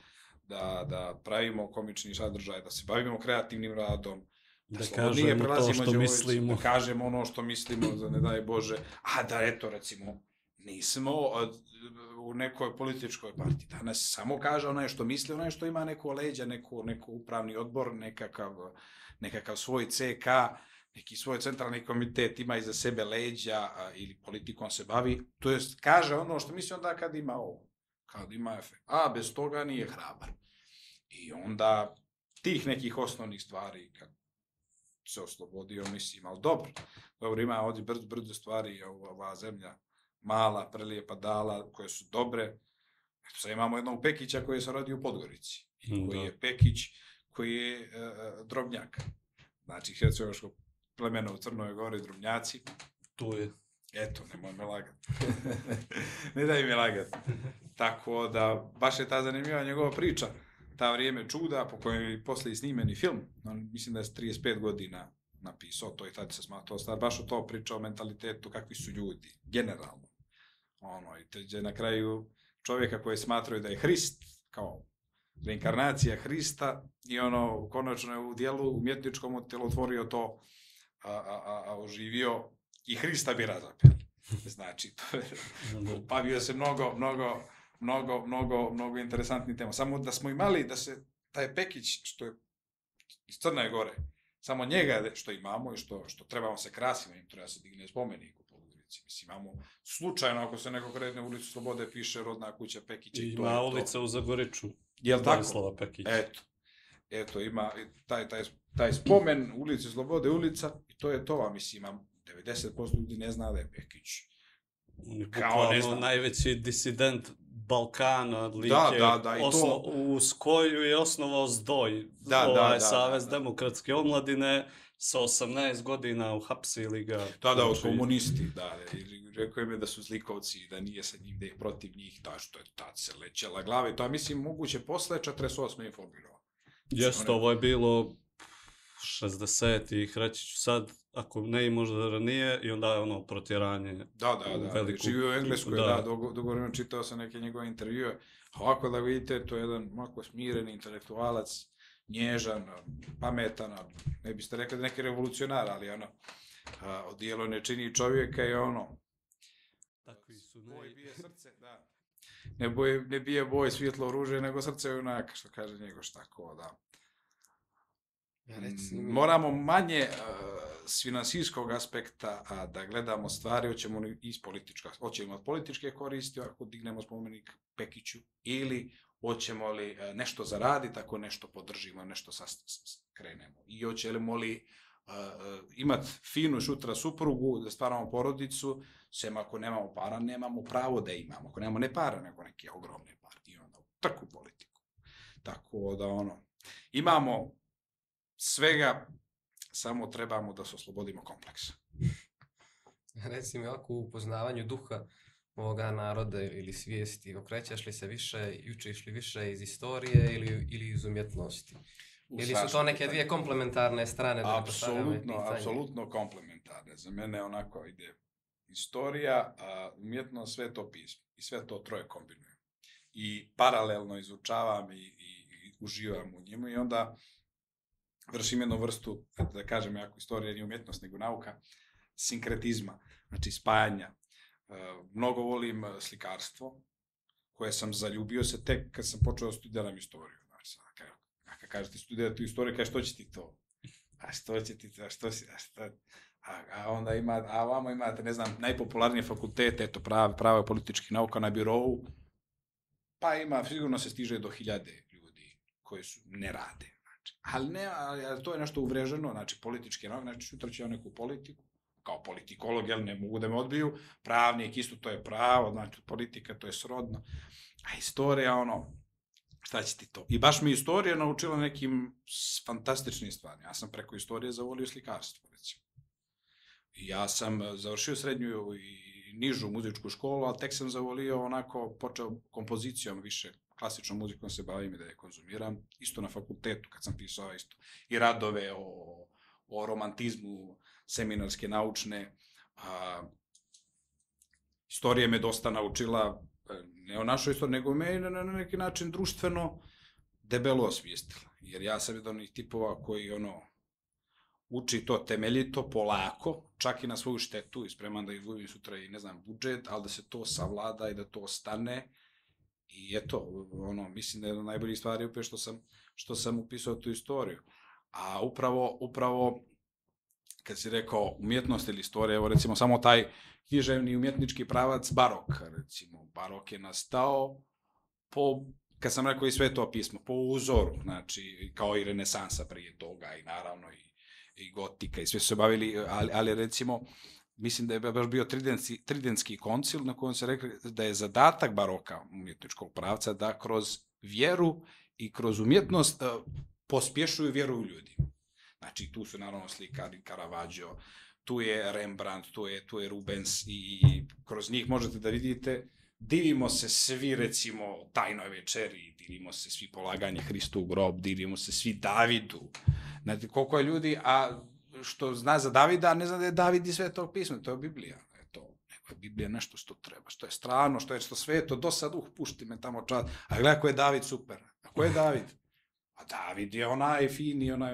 da pravimo komični sadržaj, da se bavimo kreativnim radom, da kažemo to što mislimo. Da kažemo ono što mislimo, da ne daj Bože, a da eto recimo, nismo u nekoj političkoj partiji, danas samo kaže onaj što misli, onaj što ima neko leđa, neko upravni odbor, nekakav svoj CK, neki svoj centralni komitet ima iza sebe leđa ili politikom se bavi, to jest kaže ono što misli onda kad ima ovo, kad ima efekt, a bez toga nije hrabar. I onda tih nekih osnovnih stvari kad se oslobodio, mislim, ali dobro ima ovdje brdo stvari, ova zemlja mala, prelijepa dala, koje su dobre. Eto, sad imamo jednog Pekića koji se rodio u Podgorici, i koji je Pekić, koji je drobnjak, znači hercegovačkog plemena u Crnoj Gori, Drumnjaci. Tu je. Eto, nemoj me lagati. Ne daj mi lagati. Tako da, baš je ta zanimljiva njegova priča. Ta vrijeme čuda, po kojem je poslije snimeni film. On, mislim da je 35 godina napisao to i tad se smatrao star. Baš o to pričao o mentalitetu, kakvi su ljudi, generalno. I teđe na kraju čovjeka koji smatraju da je Hrist, kao reinkarnacija Hrista, i konačno je u dijelu umjetničkom otvorio to, oživio i Hrista bi razapeli. Znači, bavio se mnogo interesantnih tema. Samo da smo imali, da se taj Pekić, što je iz Crne Gore, samo njega što imamo i što trebamo se krasimo, im treba se digne spomenik u ulici. Mislim, imamo slučajno, ako se neko kretne u ulicu Slobode, piše rodna kuća Pekića i to je to. Ima ulica u Zagoriču. Jel tako? Eto, ima taj spomen ulici Slobode, ulica, i to je to, a mislim, 90% ljudi ne zna da je Pekić. Bukvalno najveći disident Balkana, lik uz koju je osnovao SDOJ, Savez demokratske omladine, sa 18 godina uhapsili ga. Od komunisti, rekao im je da su zlikovci, da nije sa njim, da je protiv njih, što je tad se lećela glave, to je, mislim, moguće posle 48. informirao. Jeste, ovo je bilo 60-ih, reći ću sad, ako ne i možda ranije, i onda je protjeranje. Živio u Engleskoj, dugo vremena čitao sam neke njegove intervjue. Ovako da vidite, to je jedan ovako smiren intelektualac, nježan, pametan, ne biste rekli da neki revolucionar, ali odijelo ne čini čovjeka i takvi su boj bije srce, da. Ne bije boj svjetlo oružje, nego srce junaka, što kaže Njegoš, tako da. Moramo manje s finansijskog aspekta da gledamo stvari, hoćemo od političke koristi ako dignemo spomenik Pekiću, ili hoćemo li nešto zaraditi ako nešto podržimo, nešto krenemo. I hoćemo li imati finu šutra suprugu, da stvaramo porodicu, sem ako nemamo para, nemamo pravo da imamo. Ako nemamo ne para, nego neke ogromne pare. I onda trku politiku. Tako da imamo svega, samo trebamo da se oslobodimo kompleksa. Reci mi, ovako u upoznavanju duha ovoga naroda ili svijesti, okrećeš li se više, učiš li više iz istorije ili iz umjetnosti? Ili su to neke dvije komplementarne strane? Apsolutno komplementarne. Za mene onako ide istorija, umjetnost, sve to pismo. I sve to troje kombinujem. I paralelno izučavam i uživam u njemu i onda vršim jednu vrstu, da kažem, jako istorija nije umjetnost, nego nauka, sinkretizma, znači spajanja. Mnogo volim slikarstvo, koje sam zaljubio se tek kad sam počeo studiram istoriju. Znači, kad kažete studirati istoriju, kaže što će ti to? A što će ti to? A onda ovamo imate, ne znam, najpopularnije fakultete, eto, pravo političkih nauka na birovu, pa sigurno se stiže do 1000 ljudi koji ne rade. Ali to je nešto uvreženo, znači političke nauke, znači sutra će neku politiku, kao politikolog, ne mogu da me odbiju, pravnik, isto to je pravo, znači politika, to je srodno, a istorija, šta će ti to? I baš mi istorija naučila nekim fantastičnim stvarima. Ja sam preko istorije zavolio slikarstvo, recimo. I ja sam završio srednju i nižu muzičku školu, ali tek sam zavolio počeo kompozicijom više, klasičnom muzikom se bavim i da je konzumiram, isto na fakultetu, kad sam pisao isto i radove o romantizmu, seminarske, naučne. Istorija me dosta naučila, ne o našoj istoriji, nego me na neki način društveno debelo osvijestila. Jer ja sam jedan onih tipova koji uči to temeljito, polako, čak i na svoju štetu i spreman da izgubim sutra i, ne znam, budžet, ali da se to savlada i da to stane. I eto, mislim da je jedna od najboljih stvari upravo što sam upisao tu istoriju. A upravo, kad si rekao umjetnost ili istorija, evo recimo samo taj književni umjetnički pravac barok, recimo. Barok je nastao kad sam rekao i Sveto pismo, po uzoru, znači, kao i renesansa prije toga i naravno i gotika i sve su se bavili, ali recimo, mislim da je baš bio Tridentski koncil na kojem se rekli da je zadatak baroka umjetničkog pravca da kroz vjeru i kroz umjetnost pospješuju vjeru u ljudi. Znači, tu su naravno slikari, Caravaggio, tu je Rembrandt, tu je Rubens i kroz njih možete da vidite, divimo se svi, recimo, Tajnoj večeri, divimo se svi Polaganje Hristu u grob, divimo se svi Davidu. Znate, koliko je ljudi, a što zna za Davida, ne zna da je David i Svetog pisma, to je Biblija. Neko je Biblija nešto što treba, što je strano, što je sveto, do sad pušti me tamo čas. A gledaj ko je David super. A ko je David? A David je onaj fini, onaj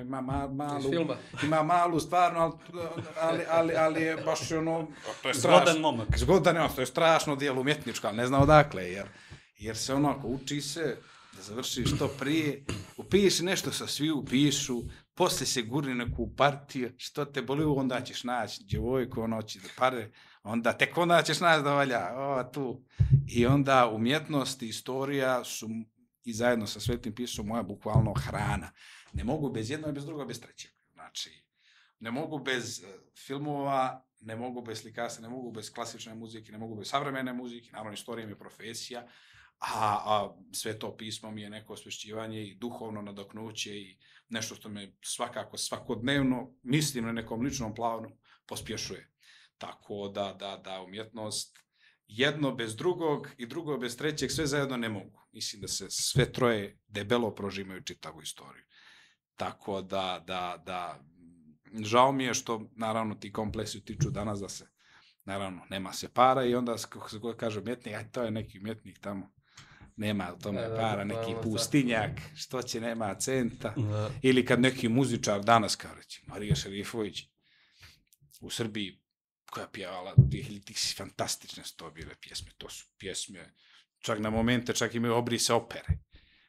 ima malu stvarno, ali je baš ono, to je strašno. Zgodan momak. Zgodan, to je strašno dijelo umjetničko, ali ne znam odakle, jer se onako uči se da završiš što prije, upiši nešto sa svi upišu, posle se gurni neku partiju, što te boli, onda ćeš naći djevojku, ono će da pare, tek onda ćeš naći da valja, tu. I onda umjetnost i istorija su i zajedno sa Svetim pisom moja bukvalno hrana. Ne mogu bez jednog, bez drugog, bez trećeg. Znači, ne mogu bez filmova, ne mogu bez slikarstva, ne mogu bez klasične muzike, ne mogu bez savremene muzike, naravno istorija mi je profesija, a Sveto pismo mi je neko osvešćivanje i duhovno nadoknuće i nešto što me svakako svakodnevno, mislim na nekom ličnom planu, pospješuje. Tako da umjetnost jedno bez drugog i drugo bez trećeg sve zajedno ne mogu. Mislim da se sve troje debelo prožimaju čitavu istoriju. Tako da žao mi je što, naravno, ti kompleksi tiču danas da se, naravno, nema se para i onda kako se kaže umjetnik, to je neki umjetnik tamo, nema u tome para, neki pustinjak, što će, nema centa. Ili kad neki muzičar danas, kao reći, Marija Šerifović, u Srbiji, koja pjevala 2000-ih, fantastične su to bile pjesme, to su pjesme, čak na momente, čak imaju obrise opere.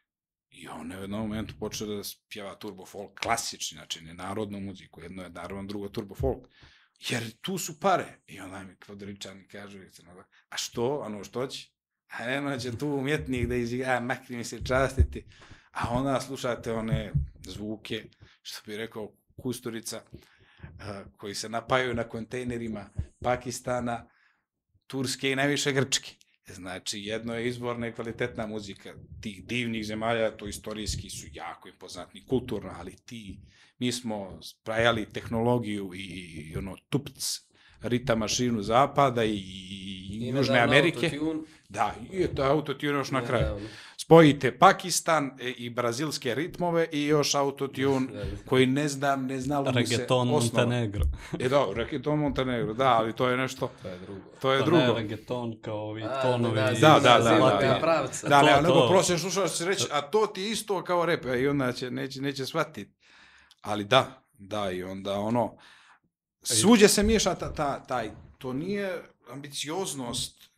I on je u jednom momentu počeo da pjeva turbo folk, klasični, znači ne narodnu muziku, jedno je naravno, drugo turbo folk, jer tu su pare. I onda mi Kvadričani kažu, a što, ono što će? A eno će tu umjetnik da izigra, makri mi se častiti. A onda slušate one zvuke, što bi rekao Kusturica, koji se napajaju na kontejnerima Pakistana, Turske i najviše Grčke. Znači, jedno je izvorna i kvalitetna muzika tih divnih zemalja, to istorijski su jako impozantni, kulturno, ali mi smo sprajali tehnologiju i tupc rita mašinu zapada i Južne Amerike. Da, i to autotune još na kraju. Spojite Pakistan i brazilske ritmove i još autotune koji ne znalo mu se osnova. Reggaeton Montenegro. Da, reggaeton Montenegro, da, ali to je nešto. To je drugo. Ne, reggaeton kao ovi tonovi. Da, nego prosječan slušalac će reći, a to ti isto kao rap, i onda neće shvatiti. Ali da, i onda svuđe se miješa to nije ambicioznost,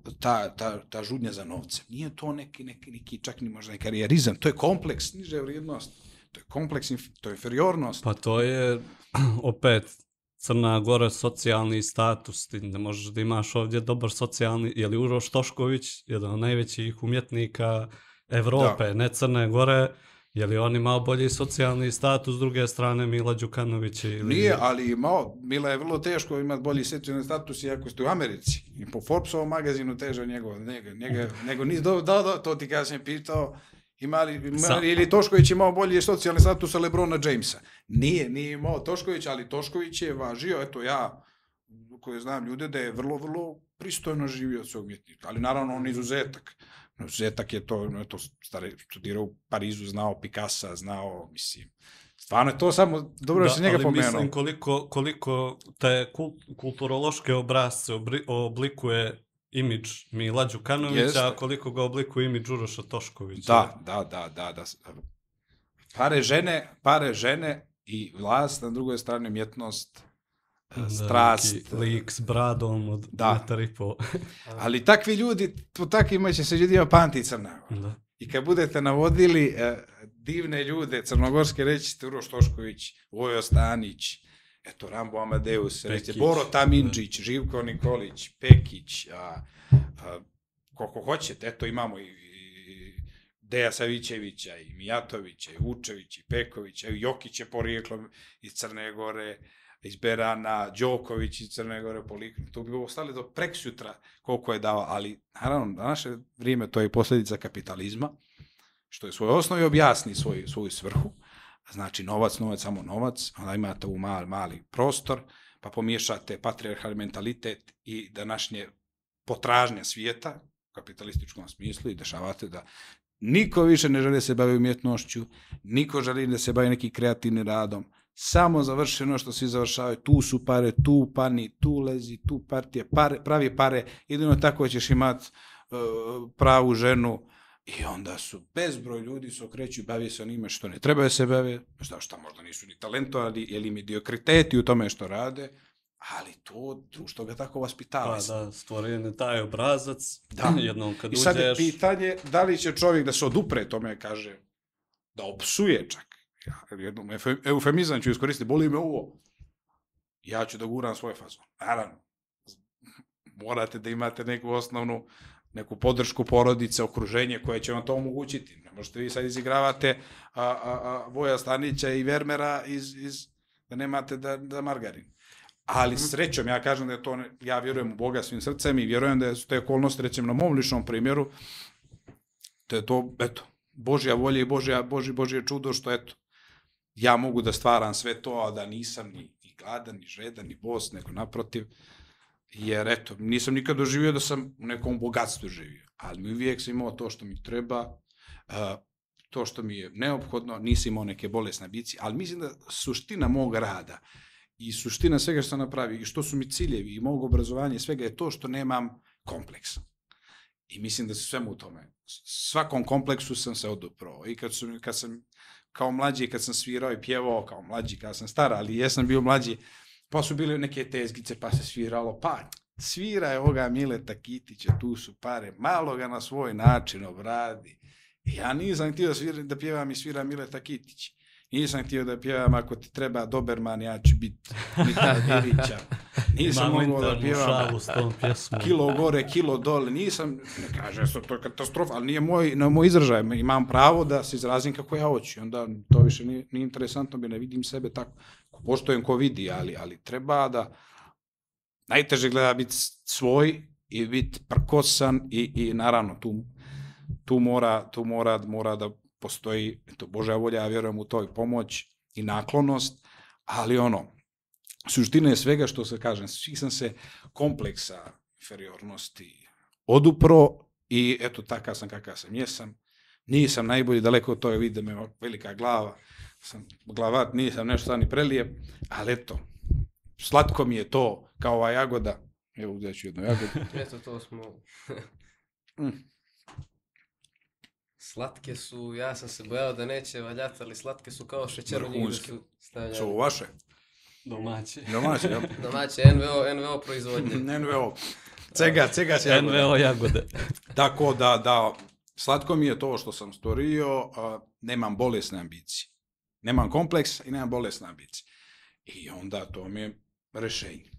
ta žudnja za novcem. Nije to neki čak ni možda karijerizam. To je kompleks niže vrijednosti. To je kompleks, to je inferiornost. Pa to je opet Crna Gora socijalni status. Ti ne možeš da imaš ovdje dobar socijalni. Je li Uroš Tošković, jedan od najvećih umjetnika Evrope, ne Crne Gore, je li on imao bolji socijalni status s druge strane Mila Đukanovića? Nije, ali Mila je vrlo teško imati bolji socijalni status iako ste u Americi. I po Forbesovom magazinu teže od nego nisi to ti kasnije pitao, ili Tošković imao bolji socijalni status od LeBrona Jamesa. Nije imao Tošković, ali Tošković je važio, eto ja, koji znam ljude, da je vrlo, vrlo pristojno živio od svog umjetnika. Ali naravno on izuzetak. Izuzetak je to, studirao u Parizu, znao Picassa, stvarno je to samo, dobro se njega pomenuo. Ali mislim koliko te kulturološke obrazce oblikuje imidž Mila Đukanovića, a koliko ga oblikuje imidž Uroša Toškovića. Da. Pare žene i vlast, na drugoj strani umjetnost, strast. Lik s bradom od metar i pol. Ali takvi ljudi, po takvima će se ljudima pamtiti Crna Gora. I kad budete navodili divne ljude crnogorske, rećete Uroš Tošković, Vojo Stanić, eto Rambo Amadeus, rećete Boro Tamindžić, Živko Nikolić, Pekić, koliko hoćete, eto imamo i Deja Savićevića, i Mijatovića, i Vučevića, i Pekovića, i Jokić je porijeklom iz Crne Gore, iz Berana, Đoković iz Crne Gore, tu bi ostali do preksjutra koliko je dao, ali naravno na naše vrijeme to je posljedica kapitalizma, što je svoje osnovi objasni svoju svrhu, znači novac, samo novac, onda imate u mali prostor, pa pomiješate patrijarhalni mentalitet i današnje potražnje svijeta, u kapitalističkom smislu, i dešavate da niko više ne želi se bavi umjetnošću, niko želi da se bavi nekim kreativnim radom, samo završeno što svi završavaju, tu su pare, tu pani, tu lezi, tu partije, pravi pare, jedino tako ćeš imati pravu ženu, i onda su bezbroj ljudi se okreću i bavi se onime što ne treba da se bave, šta možda nisu ni talentovani, ili mediokriteti u tome što rade, ali to društvo ga tako vaspitava. Pa da, stvoren je taj obrazac, jednom kad uđeš... I sad je pitanje, da li će čovjek da se odupre tome, kaže, da opsuje čak. Jednom eufemizam ću iskoristiti, boli me ovo. Ja ću da guram svoj fazon. Naravno, morate da imate neku podršku porodice, okruženje koje će vam to omogućiti. Ne možete vi sad izigravate Voja Stanića i Vermera da nemate da margarin. Ali srećom, ja kažem da je to, ja vjerujem u Boga svim srcem i vjerujem da su te okolnosti, recimo na mom ličnom primjeru, da je to, eto, Božja volja i Božje čudo, što eto, ja mogu da stvaram sve to, a da nisam ni gladan, ni žedan, ni bos, nego naprotiv, jer eto, nisam nikad doživio da sam u nekom bogatstvu živio, ali uvijek sam imao to što mi treba, to što mi je neophodno, nisam imao neke bolesne ambicije, ali mislim da suština mog rada i suština svega što sam napravio i što su mi ciljevi i mog obrazovanja i svega je to što nemam kompleks. I mislim da se svemu u tome, svakom kompleksu sam se oduprao. I kad sam kao mlađi, kad sam svirao i pjevao, kao mlađi, kad sam star, ali jesam bio mlađi, pa su bile neke tezgice, pa se sviralo, pa sviraj ovoga Mileta Kitića, tu su pare, malo ga na svoj način obradi. I ja nisam htio da pjevam i sviram Mileta Kitić. Nisam htio da pjevam, ako ti treba Doberman, ja ću biti Mitra Dirića. Nisam mogao da pjevam kilo gore, kilo dole. Nisam, ne kažem što to je katastrofa, ali nije moj izražaj. Imam pravo da se izrazim kako ja hoću. Onda to više nije interesantno, ne vidim sebe tako. Poštojem ko vidi, ali treba da najteže gleda biti svoj i biti prkosan i naravno tu mora da postoji, to Božja volja, ja vjerujem u toj pomoć i naklonost, ali suština je svega što se kažem, svih sam se kompleksa inferiornosti odupro i eto takav sam kakav sam jesam, nisam najbolji, daleko od toga, vidim me velika glava, sam glavat, nisam nešto ni prelijep, ali eto, slatko mi je to, kao ova jagoda, evo gdje ću jednu jagodu. Eto, to smo... Slatke su, ja sam se bojao da neće valjati, ali slatke su kao šećer u njih da su stavljali. Su vaše? Domaće, ja. Domaće, NVO proizvodnje. NVO. Cega se jagode. NVO jagode. Tako da, slatko mi je to što sam stvorio, nemam bolesne ambicije. Nemam kompleks i nemam bolesne ambicije. I onda to mi je rešenje.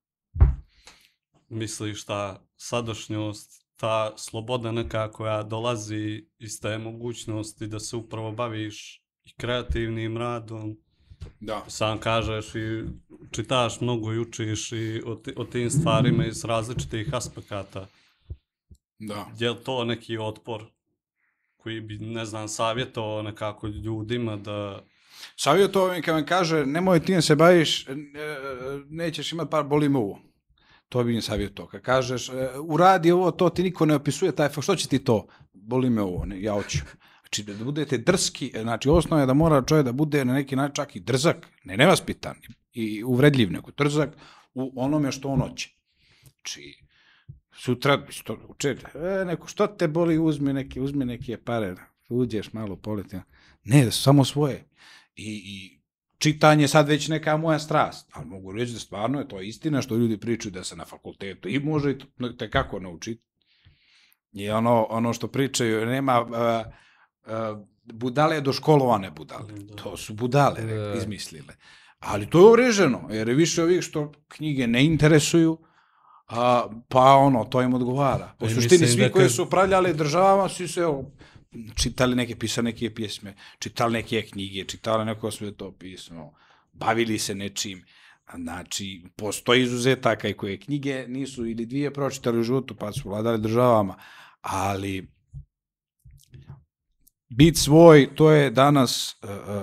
Misliš ta sadašnjost, ta sloboda neka koja dolazi iz te mogućnosti da se upravo baviš i kreativnim radom, da. Sam kažeš i čitaš mnogo i učiš i o tim stvarima iz različitih aspekata. Da. Je li to neki otpor koji bi, ne znam, savjetovao nekako ljudima da... Savjetovao mi kad vam kaže nemoj ti se baviš, nećeš imati par boli me uvo. To bi im savjetovao. Kad kažeš uradi ovo, to ti niko ne opisuje, što će ti to? Boli me ovo, ja hoću. Znači da budete drski, znači osnova je da mora čovjek da bude na neki način čak i drzak, ne nevaspitan i uvredljiv, nego drzak u onome što on hoće. Znači, sutra, što te boli, uzmi neke pare, uđeš malo poleti. Ne, samo svoje. I čitanje je sad već neka moja strast, ali mogu reći da stvarno je to istina što ljudi pričaju da se na fakultetu i može te kako naučiti. I ono što pričaju, nema budale doškolovane budale. To su budale izmislile. Ali to je uvriježeno, jer je više ovih što knjige ne interesuju, pa to im odgovara. U suštini svi koji su upravljali državama su se čitali neke pjesme, čitali neke knjige, čitali neko svetopismo, bavili se nečim. Znači, postoji izuzetaka i koje knjige nisu ili dvije pročitali u životu, pa su vladali državama, ali bit svoj, to je danas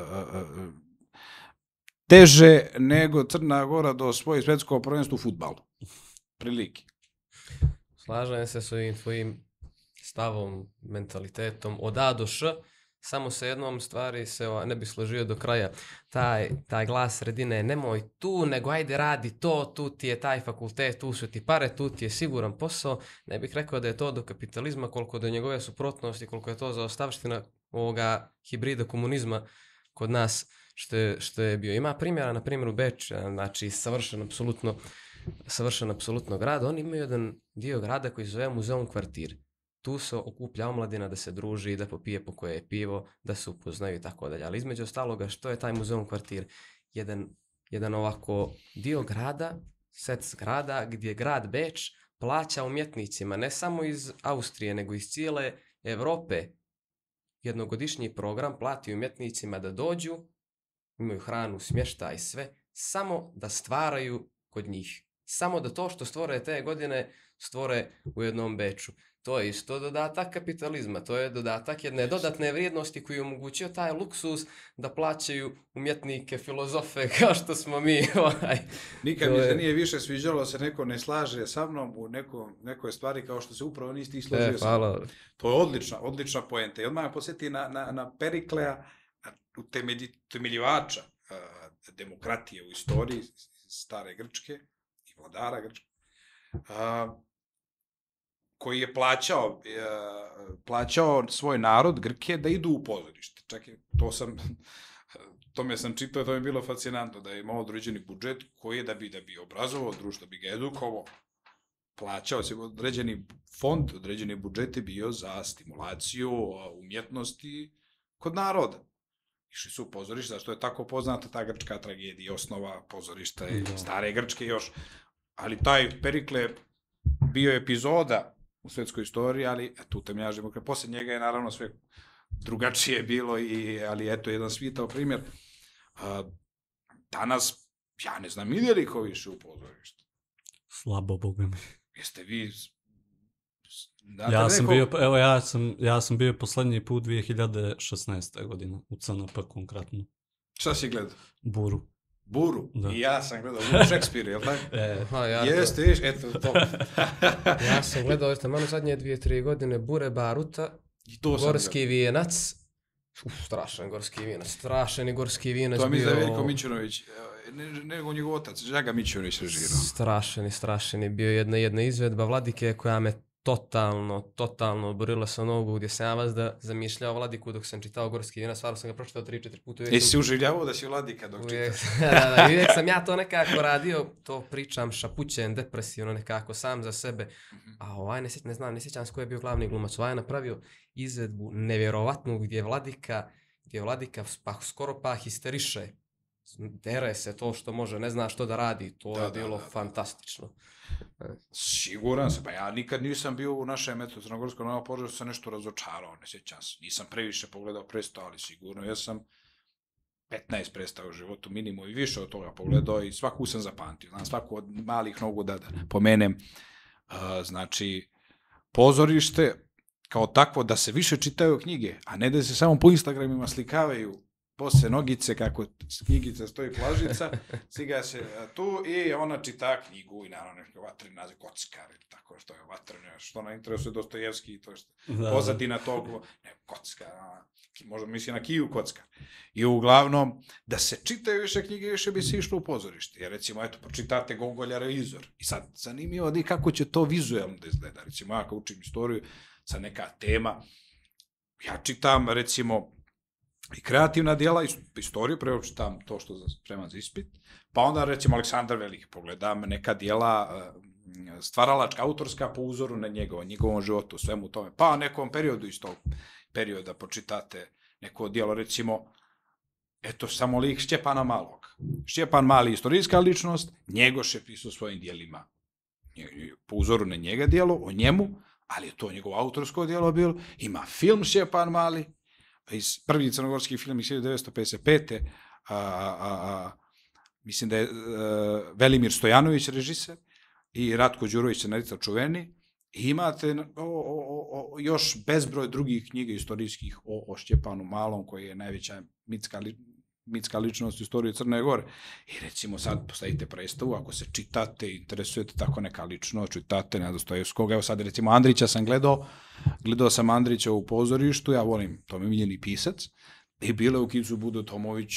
teže nego Crna Gora da osvoji svetsko prvenstvo u fudbalu. Prilike. Slažem se s ovim tvojim stavom, mentalitetom od A do Š, samo sa jednom stvari se ne bi složio do kraja. Taj glas sredine, nemoj tu, nego ajde radi to, tu ti je taj fakultet, tu su ti pare, tu ti je siguran posao. Ne bih rekao da je to do kapitalizma, koliko do njegove suprotnosti, koliko je to zaostavština ovoga hibrida komunizma kod nas što je bio. Ima primjera, na primjeru Beč, znači savršen apsolutno grad. Oni imaju jedan dio grada koji se zove Muzeum kvartir. Tu se okuplja omladina da se druži, da popije po koje je pivo, da se upoznaju i tako dalje. Ali između ostaloga, što je taj Muzeum kvartir? Jedan ovako dio grada, set zgrada, gdje grad Beč plaća umjetnicima, ne samo iz Austrije, nego iz cijele Evrope, jednogodišnji program plati umjetnicima da dođu, imaju hranu, smještaj i sve, samo da stvaraju kod njih. Samo da to što stvore te godine stvore u jednom Beču. To je isto dodatak kapitalizma, to je dodatak jedne dodatne vrijednosti koji je omogućio taj luksus da plaćaju umjetnike, filozofe kao što smo mi. Nikad mi se nije više sviđalo da se neko ne slaže sa mnom u nekoj stvari kao što se upravo nisi ti složio sa mnom. To je odlična poenta. I odmah me posjeti na Periklea, utemeljivača demokratije u istoriji stare Grčke i vladara Grčke, koji je plaćao svoj narod Grke da idu u pozorište. Čak i tome sam čitao, to mi je bilo fascinantno, da je imao određeni budžet koji je da bi obrazovao društvo, da bi ga edukovao, plaćao se određeni fond, određeni budžet je bio za stimulaciju umjetnosti kod naroda. Išli su u pozorište, zašto je tako poznata ta grčka tragedija, osnova pozorišta i stare Grčke još. Ali taj Perikle bio je epizoda u svetskoj istoriji, ali eto, utemeljač demokratije. Posle njega je naravno sve drugačije bilo, ali eto, jedan svitao primjer. Danas, ja ne znam, ide li ko više u pozorište? Slabo, boga mi. Jeste vi... Ja sam bio poslednji put 2016. godine, u CNP konkretno. Šta si gledao? Buru. Da. I ja sam gledao Šekspira, jel tako? Jeste, viš, eto to. Ja sam gledao malo zadnje 2-3 godine Bure Baruta, Gorski vijenac. Strašan Gorski vijenac, strašan je Gorski vijenac bio. To mi je Veljko Mićunović, nego njegov otac, Žaga Mićunović režirao. Strašan je bio jedna izvedba Vladike koja me totalno oborila sa nogu, gdje sam ja vas da zamišljao Vladiku dok sam čitao Gorski vijenac, stvarno sam ga pročitao 3-4 puta. Jesi uživljavao da si Vladika dok čitaš? Da, uvijek sam ja to nekako radio, to pričam šapućen, depresivno nekako, sam za sebe. A ne sjećam s koji je bio glavni glumac, je napravio izvedbu nevjerovatnu gdje Vladika skoro pa histeriše. Dere se to što može, ne zna što da radi, to je bilo fantastično. Siguran sam, pa ja nikad nisam bio u našem Crnogorskom Novom Požarevcu, sam nešto razočarao, ne sjećam se. Nisam previše pogledao predstava, ali sigurno ja sam 15 predstava u životu, minimum i više od toga pogledao i svaku sam zapamtio. Znam svaku od malih nogu da pomenem. Znači, pozorište kao takvo da se više čitaju knjige, a ne da se samo po Instagramima slikavaju posle nogice, kako knjigica stoji plažica, stiga se tu i ona čita knjigu i naravno nekako vatreni naziv Kockar, tako što je vatreni, što ona interesuje Dostojevski i to što pozadina tog, ne, Kockar, možda misli na Kiju Kockar. I uglavnom, da se čitaju više knjige, više bi se išlo u pozorište. Jer recimo, eto, pročitate Gogolja Revizor. I sad, zanimljivo je kako će to vizualno da izgleda. Recimo, ja kao učim istoriju, sad neka tema, ja čitam, recimo, i kreativna dijela, istoriju, prvo čitam to što spremam za ispit, pa onda recimo Aleksandar Veliki, pogledam neka dijela stvaralačka, autorska po uzoru na njegovom životu, svemu tome, pa nekom periodu iz tog perioda počitate neko dijelo, recimo, eto, samo lik Šćepana Malog. Šćepan Mali, istorijska ličnost, Njegoš je pisao svojim dijelima po uzoru na njega dijelo, o njemu, ali je to njegovo autorsko dijelo bilo, ima film Šćepan Mali, prvi crnogorski film iz 1955. Mislim da je Velimir Stojanović režiser i Ratko Đurović scenarista čuveni I imate još bezbroj drugih knjiga istorijskih o Šćepanu Malom, koji je najveća mitska ličnost u istoriji Crne Gore. I recimo sad postavite predstavu, ako se čitate, interesujete tako neka ličnost, čitate na Dostojevskog. Evo sad recimo Andrića sam gledao sam Andrića u pozorištu, ja volim, to mi je miljeni pisac, i bilo je u Kicu Budo Tomović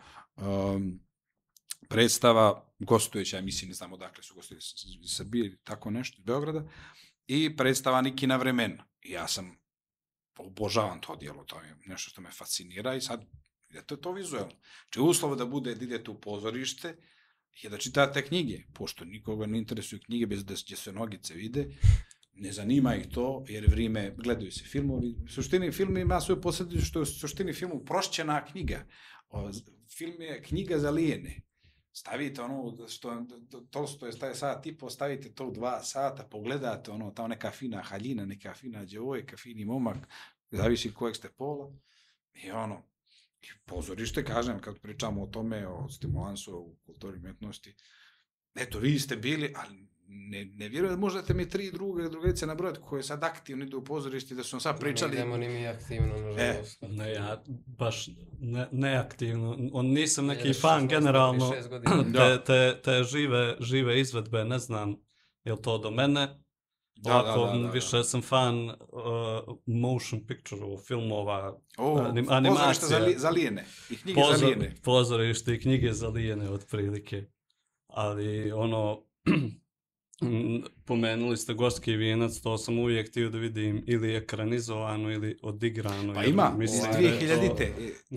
predstava gostujuća, ja mislim, ne znam odakle su gostujući iz Srbije, tako nešto, iz Beograda, i predstava Nikina vremena. I ja sam, obožavam to djelo, to je nešto što me fascinira i sad idete to vizualno. Če uslov da idete u pozorište je da čitate knjige, pošto nikoga ne interesuju knjige bez da se nogice vide, ne zanima ih to, jer vrijeme gledaju se filmovi. U suštini film ima svoju posljedicu što je u suštini film uprošćena knjiga. Film je knjiga za lijene. Stavite ono što Tolstoj staje sat i po, stavite to u 2 sata, pogledate ono, tamo neka fina haljina, neka fina djevojka, fini momak, zavisi kojeg ste pola. I ono, pozorište, kažem, kad pričamo o tome, o stimulansu, o kulturi umetnosti, eto, vi ste bili, ali ne vjerujem da možete mi 3 drugarice nabrojati koje sad aktivno idu u pozorište, da su nam sad pričali. Ne idemo ni mi aktivno, nažalost. Ne, ja baš neaktivno. Nisam neki fan generalno te žive izvedbe, ne znam, je li to do mene? Da. Više sam fan motion picture-u, filmova, animacija. Pozorište za lijene i knjige za lijene. Pozorište i knjige za lijene, otprilike. Ali ono, pomenuli ste Gorski vijenac, to sam uvijek htio da vidim ili ekranizovano ili odigrano. Pa ima, mislim, 2000-te.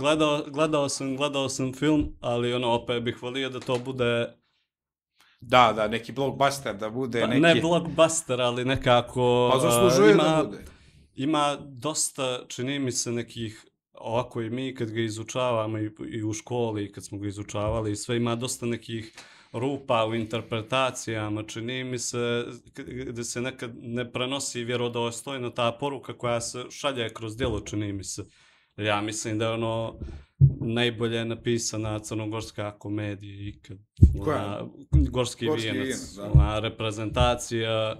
Gledao sam film, ali ono, opet bih volio da to bude... Da, neki blockbuster, da bude neki... Ne blockbuster, ali nekako... Pa zaslužuje da bude. Ima dosta, čini mi se, nekih, ovako i mi kad ga izučavamo i u školi, kad smo ga izučavali, sve ima dosta nekih rupa u interpretacijama, čini mi se da se nekad ne prenosi vjerodostojno ta poruka koja se šalje kroz djelo, čini mi se. Ja mislim da je ono najbolje napisana crnogorska komedija ikad. Gorski vijenac. Reprezentacija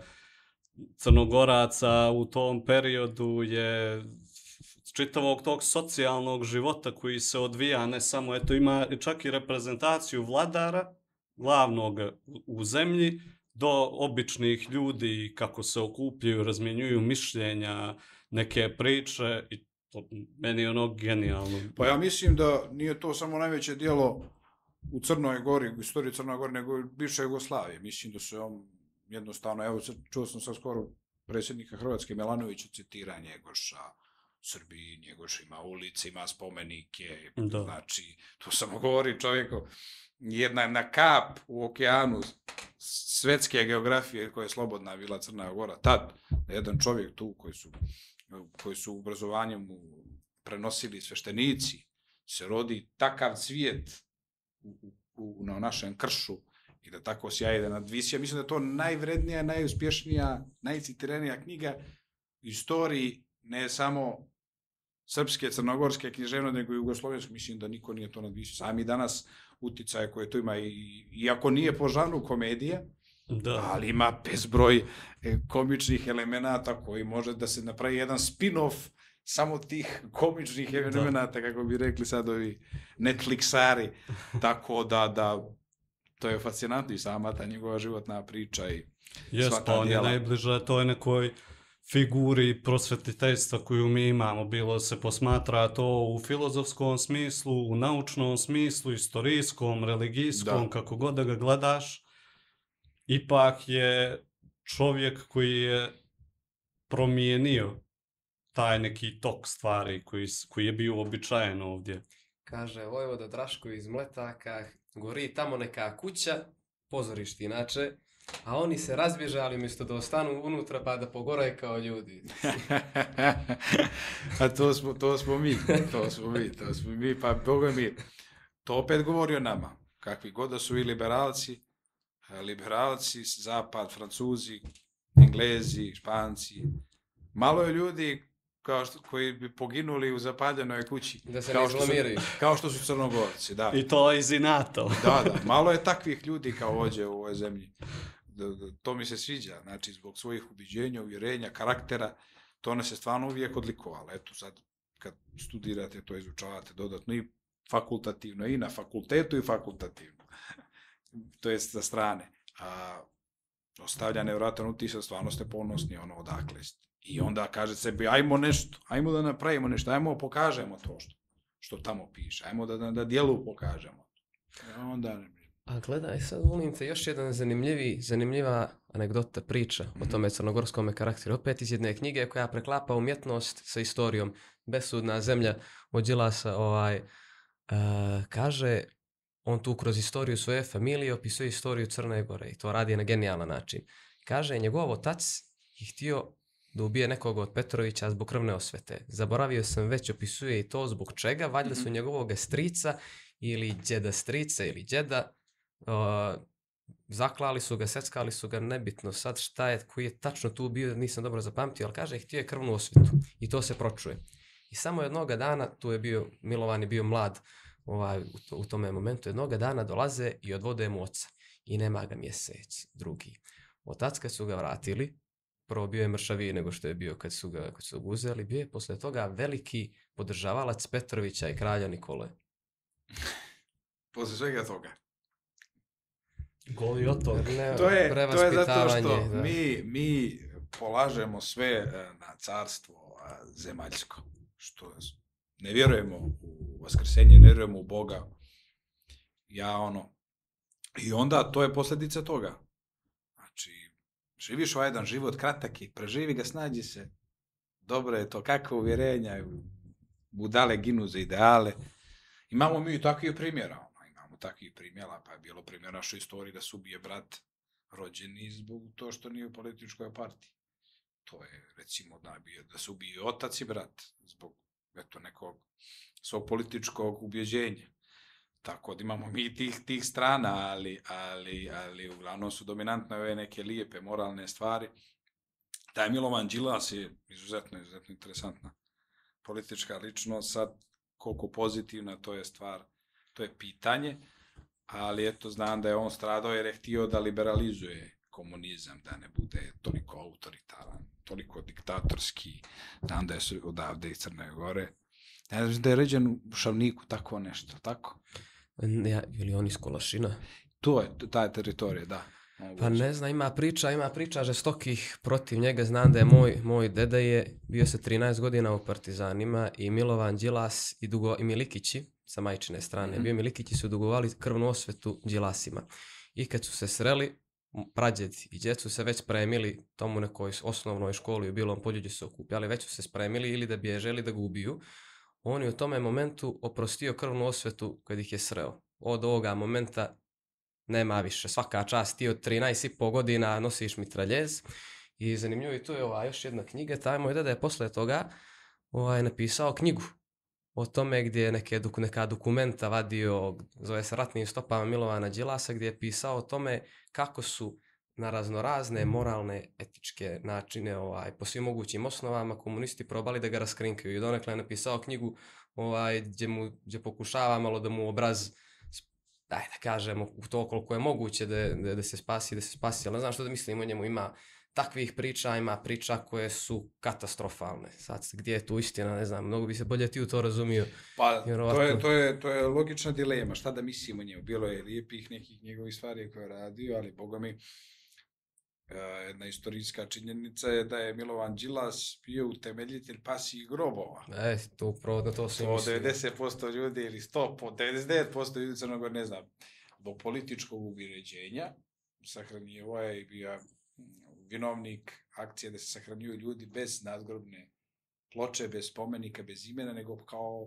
Crnogoraca u tom periodu je čitavog tog socijalnog života koji se odvija, ne samo, eto, ima čak i reprezentaciju vladara, glavnog u zemlji, do običnih ljudi, kako se okupljaju, razmjenjuju mišljenja, neke priče, i to meni je ono genijalno. Pa ja mislim da nije to samo najveće dijelo u Crnoj Gori, u istoriji Crnoj Gori, nego i bivše Jugoslavije. Mislim da se on jednostavno, evo, čuo sam sad skoro predsjednika Hrvatske Milanovića citira Njegoša, Srbiji, Njegoš ima ulice, ima spomenike, znači, to samo govori čovjeku, jedna kap u okeanu svetske geografije koja je slobodna bila Crna Gora, tad, jedan čovjek tu koji su obrazovanjem prenosili sveštenici, se rodi takav cvijet na našem kršu i da tako sjaje da nadvisija. Mislim da je to najvrednija, najuspješnija, najcitiranija knjiga u istoriji, ne samo srpske, crnogorske književnosti, nego i jugoslovenske. Mislim da niko nije to nadvisio. Sami danas uticaje koje to ima, iako nije po žanru komedije, ali ima bezbroj komičnih elemenata koji može da se napravi jedan spin-off samo tih komičnih elemenata, kako bi rekli sad ovi Netflixari. Tako da to je fascinantno i sama ta njegova životna priča i sva ta on je najbliža toj nekoj figuri prosvetiteljstva koju mi imamo, bilo se posmatra to u filozofskom smislu, u naučnom smislu, istorijskom, religijskom, kako god da ga gledaš, ipak je čovjek koji je promijenio taj neki tok stvari koji je bio običajen ovdje. Kaže Vojvoda Draško iz Mletaka, gori tamo neka kuća, pozorište inače, a oni se razbježali umjesto da ostanu unutra pa da pogoraju kao ljudi. A to smo mi, pa Boga mi, to opet govori o nama. Kakvi god da su i liberalci, zapad, Francuzi, Englezi, Španci, malo je ljudi koji bi poginuli u zapaljenoj kući. Da se ne izlamiraju. Kao što su Crnogorci, da. I to iz inata. Da, malo je takvih ljudi kao vođe u ovoj zemlji. to mi se sviđa, znači zbog svojih ubiđenja, uvjerenja, karaktera, to ona se stvarno uvijek odlikovala. Eto sad, kad studirate, to izučavate dodatno i fakultativno, i na fakultetu i fakultativno. To jest sa strane. A ostavlja nevratan utisak, stvarno ste ponosni odakle ste. I onda kaže sebi, ajmo nešto, ajmo da napravimo nešto, ajmo pokažemo to što tamo piše, ajmo da dijelu pokažemo. Onda A gledaj, sad volim te još jedan zanimljiva anegdota, priča o tome crnogorskom karakteru. Opet iz jedne knjige koja preklapa umjetnost sa istorijom. Besudna zemlja od Đilasa, kaže, on tu kroz istoriju svoje familije opisuje istoriju Crne Gore i to radi na genijalan način. Kaže, njegov otac je htio da ubije nekoga od Petrovića zbog krvne osvete. Zaboravio sam već, opisuje i to zbog čega, valjda su njegovog strica ili djeda strica ili djeda zaklali su ga, seckali su ga, nebitno sad šta je, koji je tačno tu bio, nisam dobro zapamtio, ali kaže, htio je krvnu osvetu i to se pročuje. I samo jednoga dana, tu je bio, Milovan je bio mlad u tome momentu, jednoga dana dolaze i odvode mu oca i nema ga mjesec, drugi. Otac kad su ga vratili, prvo bio je mršaviji nego što je bio kad su ga uzeli, bio je posle toga veliki podržavalac Petrovića i kralja Nikole. Posle svega toga. Goli otok. To je zato što mi polažemo sve na carstvo zemaljsko. Što ne vjerujemo u vaskrsenje, ne vjerujemo u Boga. I onda to je posljedica toga. Znači, živiš ovaj jedan život, kratak je, preživi ga, snađi se. Dobro je to, kakve uvjerenja, budale ginu za ideale. Imamo mi i takvih primjera. Takvih primjera, pa je bilo primjer našoj istoriji da se ubije brat rođeni zbog to što nije u političkoj partiji. To je, recimo, da se ubije otac i brat zbog nekog svog političkog ubjeđenja. Tako da imamo mi tih strana, ali uglavnom su dominantne ove neke lijepe moralne stvari. Taj Milovan Đilas je izuzetno interesantna politička ličnost, sad koliko pozitivna, to je stvar, to je pitanje, ali eto, znam da je on stradao jer je htio da liberalizuje komunizam, da ne bude toliko autoritaran, toliko diktatorski, znam da je odavde iz Crne Gore. Ne znam da je ređen u Šavniku, tako nešto, tako? Ili on iz Kolašina? To je, ta teritorija, da. Pa ne znam, ima priča žestokih protiv njega. Znam da je moj deda bio sa 13 godina u Partizanima i Milovan Đilas i Milikići sa majčine strane. Bio Milikići su dugovali krvnu osvetu Đilasima. I kad su se sreli, prađed i djed su se već spremili tomu nekoj osnovnoj školi u Bilom Polju gdje su okupljali, već su se spremili ili da bježe ili da ga ubiju. On je u tome momentu oprostio krvnu osvetu kad ih je sreo. Od ovoga momenta nema više. Svaka čast, ti od 13,5 godina nosiš mitraljez. I zanimljivo je tu je još jedna knjiga. Taj moj deda je posle toga napisao knjigu o tome gdje je neka dokumenta vadio, zove se Ratnim stopama Milovana Đilasa, gdje je pisao o tome kako su na raznorazne moralne, etičke načine, po svim mogućim osnovama komunisti probali da ga raskrinkaju. I donekle je napisao knjigu gdje pokušava malo da mu obraz, da kažemo, u to koliko je moguće da se spasi, ali ne znam što da mislim o njemu. Ima takvih priča, ima priča koje su katastrofalne. Sad, gdje je tu istina, ne znam, mnogo bi se bolje ti u to razumio. Pa, to je logična dilema, šta da mislim o njemu. Bilo je lijepih nekih njegovih stvari koje je radio, ali boga mi, jedna istorijska činjenica je da je Milovan Đilas bio utemeljitelj pasijih grobova. To upravo na to se misli. 90% ljudi ili 99% ljudi Crnogor, ne znam, do političkog uvjerenja sahranjivo je i bio vinovnik akcije da se sahranjuju ljudi bez nadgrobne ploče, bez spomenika, bez imena, nego kao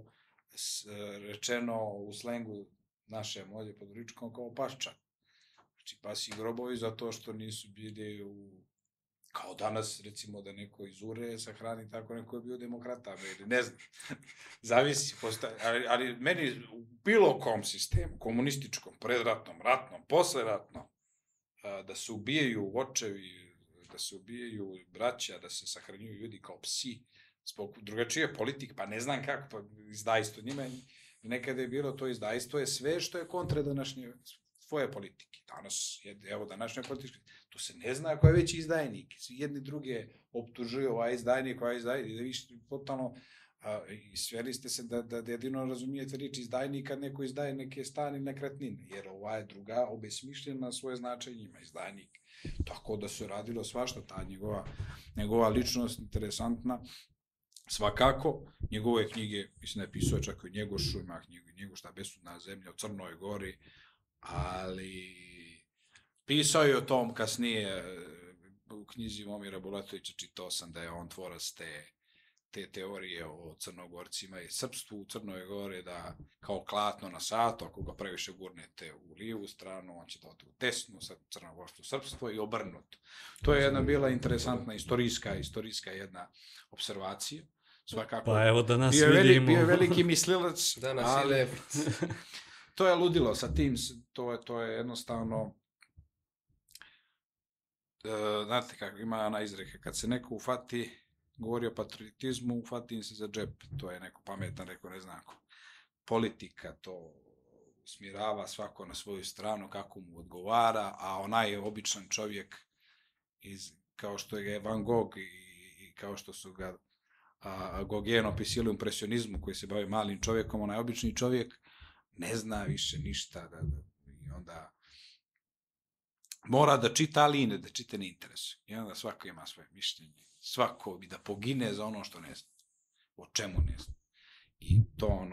rečeno u slengu našem ovdje pod Ričkom kao pašča. Znači, pasji grobovi zato što nisu bili kao danas, recimo, da neko iz Ure sahrani tako, neko je bio demokrata, ili ne znam, zavisi, ali meni u bilo kom sistemu, komunističkom, predratnom, ratnom, posleratnom, da se ubijaju očevi, da se ubijaju braća, da se sahranjuju ljudi kao psi, zbog drugačije politike, pa ne znam kako, pa izdajstvo njima, nekada je bilo to izdajstvo, je sve što je kontra današnje svoje politike. Danas, evo današnje političke, to se ne zna ko je veći izdajnik. Svi jedni druge optužuju ovaj izdajnik, i da više totalno i sveli ste se da jedino razumijete riječ izdajnik kad neko izdaje neke stani nekretnine, jer ova je druga obesmišljena svoje značenje ima izdajnik. Tako da se radilo svašta, ta njegova ličnost interesantna. Svakako, njegove knjige, mislim da je pisao čak i u Njegošu, ima knjigu Njegoš, Besudna zemlja u Crnoj Gori, ali pisao je o tom kasnije u knjizi Momira Bulatovića, čitao sam da je on tvorac te teorije o Crnogorcima i srpstvu u Crnoj Gori, da kao klatno na satu, ako ga previše gurnete u lijevu stranu, on će da ode u desnu, crnogorsko srpstvo i obrnuto. To je jedna bila interesantna istorijska jedna observacija. Svakako, pa evo da nas vidimo. Bio je veliki mislilac, ali to je ludilo sa tim, to je jednostavno, znate kako, ima ona izreka, kad se neko ufati, govori o patriotizmu, ufati im se za džep, to je neko pametan, rekao ne znam ko. Politika to smirava svako na svoju stranu, kako mu odgovara, a onaj običan čovjek, kao što je Van Gogh i kao što su ga Gauguin opisali u impresionizmu koji se bavi malim čovjekom, onaj obični čovjek ne zna više ništa i onda mora da čita, ali i ne da čita ne interesuje. I onda svako ima svoje mišljenje. Svako bi da pogine za ono što ne zna. O čemu ne zna. I to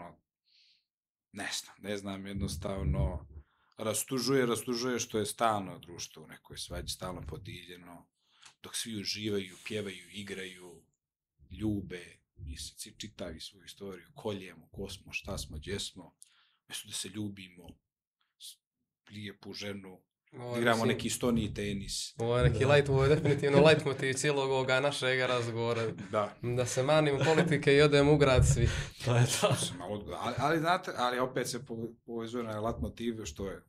ne znam, jednostavno rastužuje što je stalno društvo u nekoj svađi, stalno podijeljeno, dok svi uživaju, pjevaju, igraju, ljube, mi čitavi svoju istoriju, koljemo, ko smo, šta smo, gdje smo, mjesto da se ljubimo, lijepu ženu, igramo neki stoni tenis. Ovo je neki definitivno leitmotiv cijelog ovoga našeg razgovora. Da se manimo politike i odemo u grad svi. To je to. Ali znate, opet se povezuje na leitmotiv što je,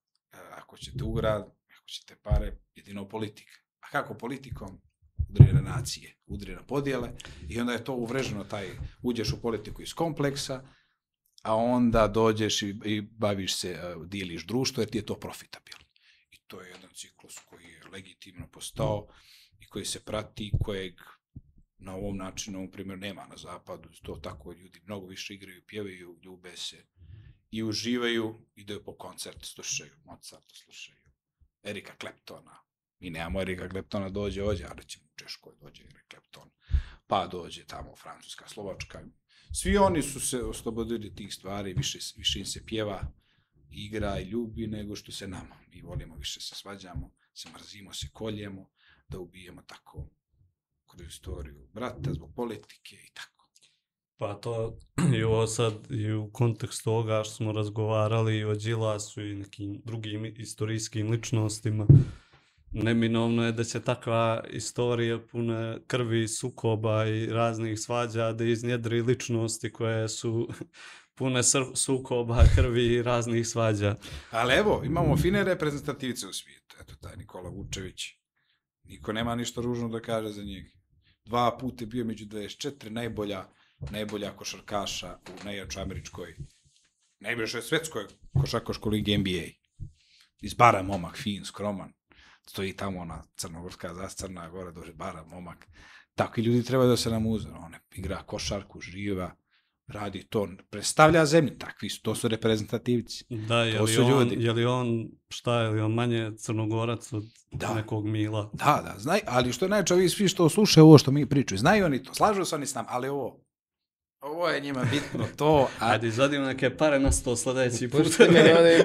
ako ćete u grad, ako ćete pare, jedino politika. A kako politikom? Udri na nacije, udri na podjele i onda je to uvreženo, uđeš u politiku iz kompleksa, a onda dođeš i baviš se, dijeliš društvo jer ti je to profitabilno. I to je jedan ciklus koji je legitimno postao i koji se prati, kojeg na ovom načinu, primjer, nema na zapadu. To tako ljudi mnogo više igraju, pjevaju, ljube se i uživaju, idaju po koncert, slušaju Mozarta, slušaju Erika Claptona. Mi nemamo Erika Claptona, dođe ovdje, ali ćemo u Češkoj dođe Erik Clapton, pa dođe tamo Francuska, Slovačka. Svi oni su se oslobodili tih stvari, više im se pjeva, igra i ljubi nego što se nama. Mi volimo, više se svađamo, se mrzimo, se koljemo, da ubijemo tako kroz istoriju brata, zbog politike i tako. Pa to i ovo sad i u kontekstu ovoga što smo razgovarali i o Đilasu i nekim drugim istorijskim ličnostima, neminovno je da će takva istorija puna krvi, sukoba i raznih svađa da iznjedri ličnosti koje su pune sukoba, krvi i raznih svađa. Ali evo, imamo fine reprezentativce u svijetu. Eto, taj Nikola Vučević. Niko nema ništa ružno da kaže za njega. 2 puta je bio među 24 najbolja košarkaša u najjačoj američkoj, najbližoj svetskoj košarkaškoj ligi NBA. Izbara momak, fin, skroman. Stoji tamo ona crnogorska Crna Gora, dođe bara momak. Takvi ljudi treba da se nam uze. On igra košarku, živa, radi to, predstavlja zemlju. Takvi su, to su reprezentativci. Da, je li on manje Crnogorac od nekog Mila? Da, znaj, ali što je najče, ovi svi što slušaju ovo što mi pričaju, znaju oni to, slažu se oni s nama, ali ovo je njima bitno, to... Ajde, izvadimo neke pare na 100 sljedeći put. Pušti me, ovdje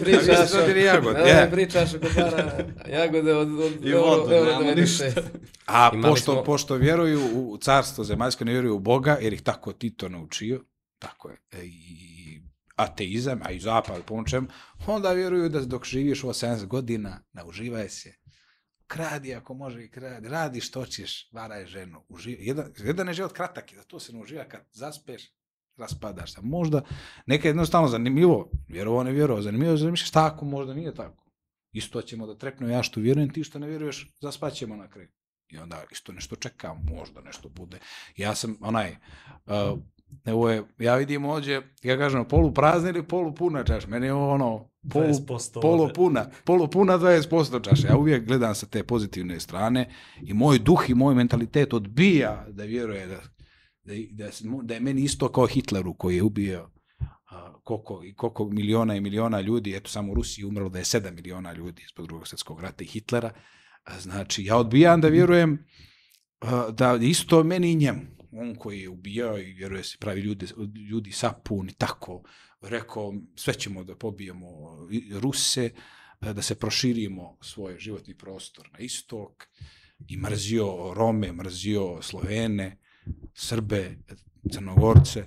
pričaš oko para jagode od ništa. A pošto vjeruju u carstvo zemaljsko, ne vjeruju u Boga, jer ih tako Tito naučio, tako je, i ateizam, a i zapad pomoćem, onda vjeruju da dok živiš ovo 70 godina, nauživaj se, kradi ako može i kradi, radi što ćeš, varaj ženu, jedan je život kratak i da to se ne uživa kad zaspeš, raspadaš se. Možda nekad jednostavno zanimljivo, vjerovo ne vjerovo, zanimljivo zamišljaš tako, možda nije tako. Isto ćemo da trepnu, ja što vjerujem, ti što ne vjeruješ, zaspaćemo na kraju. I onda isto nešto čekam, možda nešto bude. Ja sam Ja vidim ovdje, ja kažem, poluprazna ili polupuna čaša. Meni je ono, 20% polupuna 20% čaša. Ja uvijek gledam sa te pozitivne strane i moj duh i moj mentalitet odbija da vjeruje da je meni isto kao Hitleru koji je ubio koliko miliona i miliona ljudi. Eto, samo u Rusiji umrlo da je 7 miliona ljudi zbog Drugog svjetskog rata i Hitlera. Znači, ja odbijam da vjerujem da isto meni i njemu. On koji je ubijao i vjeruje se pravi ljudi sapuni, tako, rekao, sve ćemo da pobijemo Ruse, da se proširimo svoj životni prostor na istok i mrzio Rome, mrzio Slovene, Srbe, Crnogorce.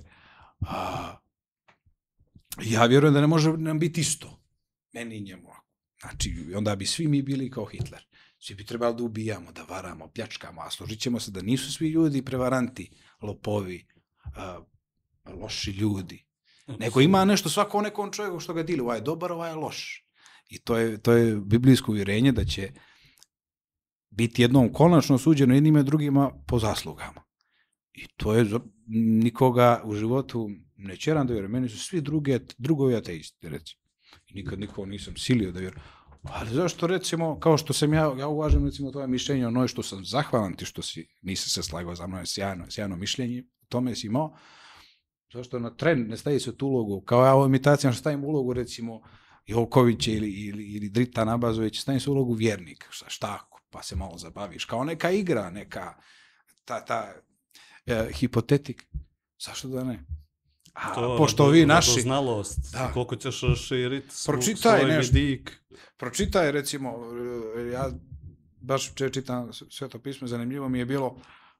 Ja vjerujem da ne može nam biti isto, meni i njemu. Znači, onda bi svi mi bili kao Hitler. Svi bi trebali da ubijamo, da varamo, pljačkamo, a složit ćemo se da nisu svi ljudi prevaranti, lopovi, loši ljudi. Nego ima nešto svako nekom čovjeku što ga dili, ovaj je dobar, ovaj je loš. I to je biblijsko uvjerenje da će biti jednom konačno suđeno jednima i drugima po zaslugama. I to je nikoga u životu ne čeram da vjerujem. Meni su svi drugovi ateisti, recimo. I nikad nikoga nisam silio da vjerujem. Ali zašto, recimo, kao što sam ja uvažam, recimo, tvoje mišljenje, ono što sam zahvalan ti što nisi se slagao za mnom, sjajno mišljenje, tome si imao, zašto na tren ne stavi se tu ulogu, kao ja u imitacijama što stavim ulogu, recimo, Jokovića ili Drita Nabazović, stavim se ulogu vjernika, štako, pa se malo zabaviš, kao neka igra, neka hipotetik, zašto da ne? Pošto vi naši... Znalost, koliko ćeš raširiti svoj vidik. Pročitaj, recimo, ja baš čitam Sveto pismo, zanimljivo mi je bilo,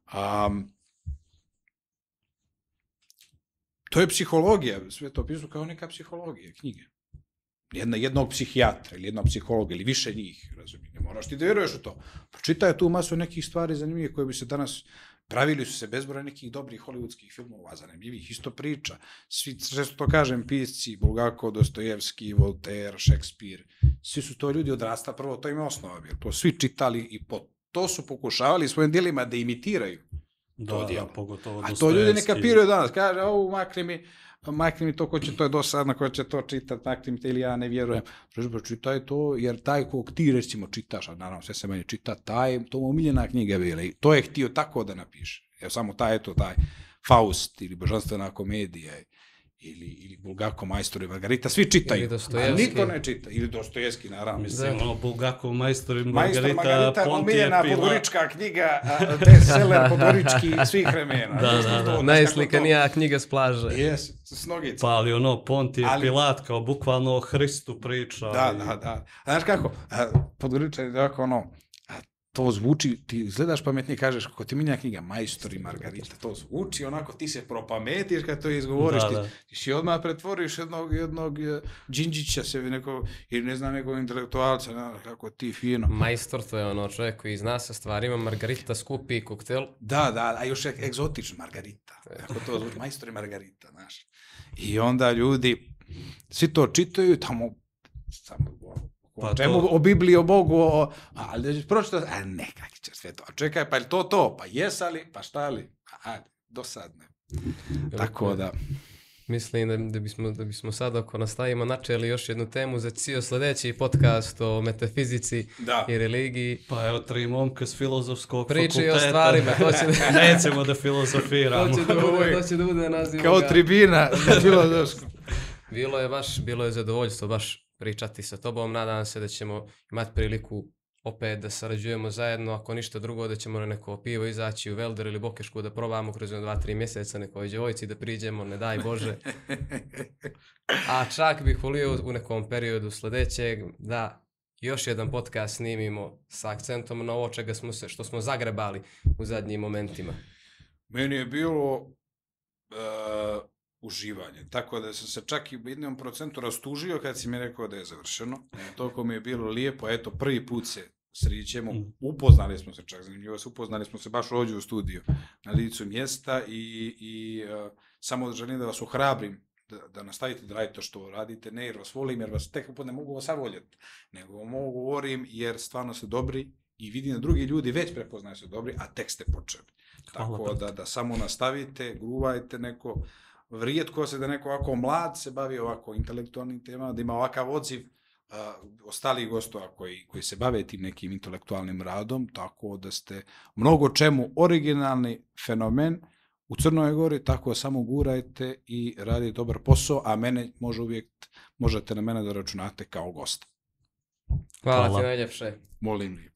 to je psihologija, Sveto pismo kao neka psihologija, knjige. Jednog psihijatra ili jednog psihologa ili više njih, razumijem, ne moraš ti da vjeruješ u to. Pročitaj tu masu nekih stvari zanimljivih koje bi se danas... Pravili su se bezbroj nekih dobrih hollywoodskih filmova, zanimljivih, isto priča. Svi, često to kažem, pisci, Bulgakov, Dostojevski, Voltaire, Šekspir, svi su to ljudi odrasta, prvo to im je osnova bilo. To svi čitali i to su pokušavali svojim djelima da imitiraju to djelo. A to ljudi ne kapiraju danas. Kaže, makni mi to, ko će to je dosadno, ko će to čitati, makni mi te ili ja ne vjerujem. Pročitaj to, jer taj kog ti recimo čitaš, a naravno sve se meni čita, to mu omiljena knjiga bila i to je htio tako da napiše. Evo samo taj Faust ili Božanstvena komedija ili Bulgakov majstor i Margarita, svi čitaju, a niko ne čita. Ili Dostojevski, naravno. Mislim, Bulgakov majstor i Margarita, omiljena podgorička knjiga, bestseller podgorički svih vremena. Da. Najslikanija knjiga s plaže. Jes, s nogica. Pa ali Pontije Pilat kao bukvalno o Hristu priča. Da. Znaš kako, podgorička je tako to zvuči, ti gledaš pametnije, kažeš, kako ti milja knjiga, Majstor i Margarita, to zvuči onako, ti se propametiš kad to izgovoriš, ti si odmah pretvoriš jednog Đinđića sebi, ili ne znam, nekog intelektualca, kako ti fino. Majstor, to je čovjek koji zna sa stvarima, Margarita skupi koktel. Da, a još je egzotična Margarita, kako to zvuči, Majstor i Margarita, znaš. I onda ljudi, svi to čitaju, tamo, o Bibliji, o Bogu, ali da ćeš pročitati, nekak će sve to, čekaj, pa je to, pa jesali, pa šta li, dosadno. Tako da. Mislim da bismo sad, ako nastavimo, načeli još jednu temu za cijel sljedeći podcast o metafizici i religiji. Pa evo, 3 momka s filozofskog fakulteta. Priči o stvarima. Nećemo da filozofiramo. To će da bude naziv. Kao tribina filozofskog. Bilo je zadovoljstvo baš pričati sa tobom. Nadam se da ćemo imati priliku opet da sarađujemo zajedno, ako ništa drugo da ćemo na neko pivo izaći u Velder ili Bokešku da probamo kroz 2-3 mjeseca nekoj djevojci da priđemo, ne daj Bože. A čak bih volio u nekom periodu sljedećeg da još jedan podcast snimimo sa akcentom na ovo što smo zagrebali u zadnjim momentima. Meni je bilo uživanje, tako da sam se čak i u jednom procentu rastužio kad si mi rekao da je završeno. Toliko mi je bilo lijepo, eto, prvi put se srićemo, upoznali smo se čak, zanimljivo se, upoznali smo se baš ovdje u studiju, na licu mjesta i samo želim da vas ohrabrim da nastavite da radite to što radite, ne jer vas volim, jer vas tek ne mogu vas voljeti, nego mogu govorim jer stvarno ste dobri i vidim da drugi ljudi već prepoznaju se dobri, a tek ste počeli. Hvala, Tako da samo nastavite, gruvajte neko, rijetko se da neko ovako mlad se bavi ovako intelektualnim temama, da ima ovakav odziv ostalih gostova koji se bave tim nekim intelektualnim radom, tako da ste mnogo čemu originalni fenomen u Crnoj Gori, tako samo gurajte i radite dobar posao, a mene možete na mene da računate kao gosta. Hvala ti najljepše. Molim.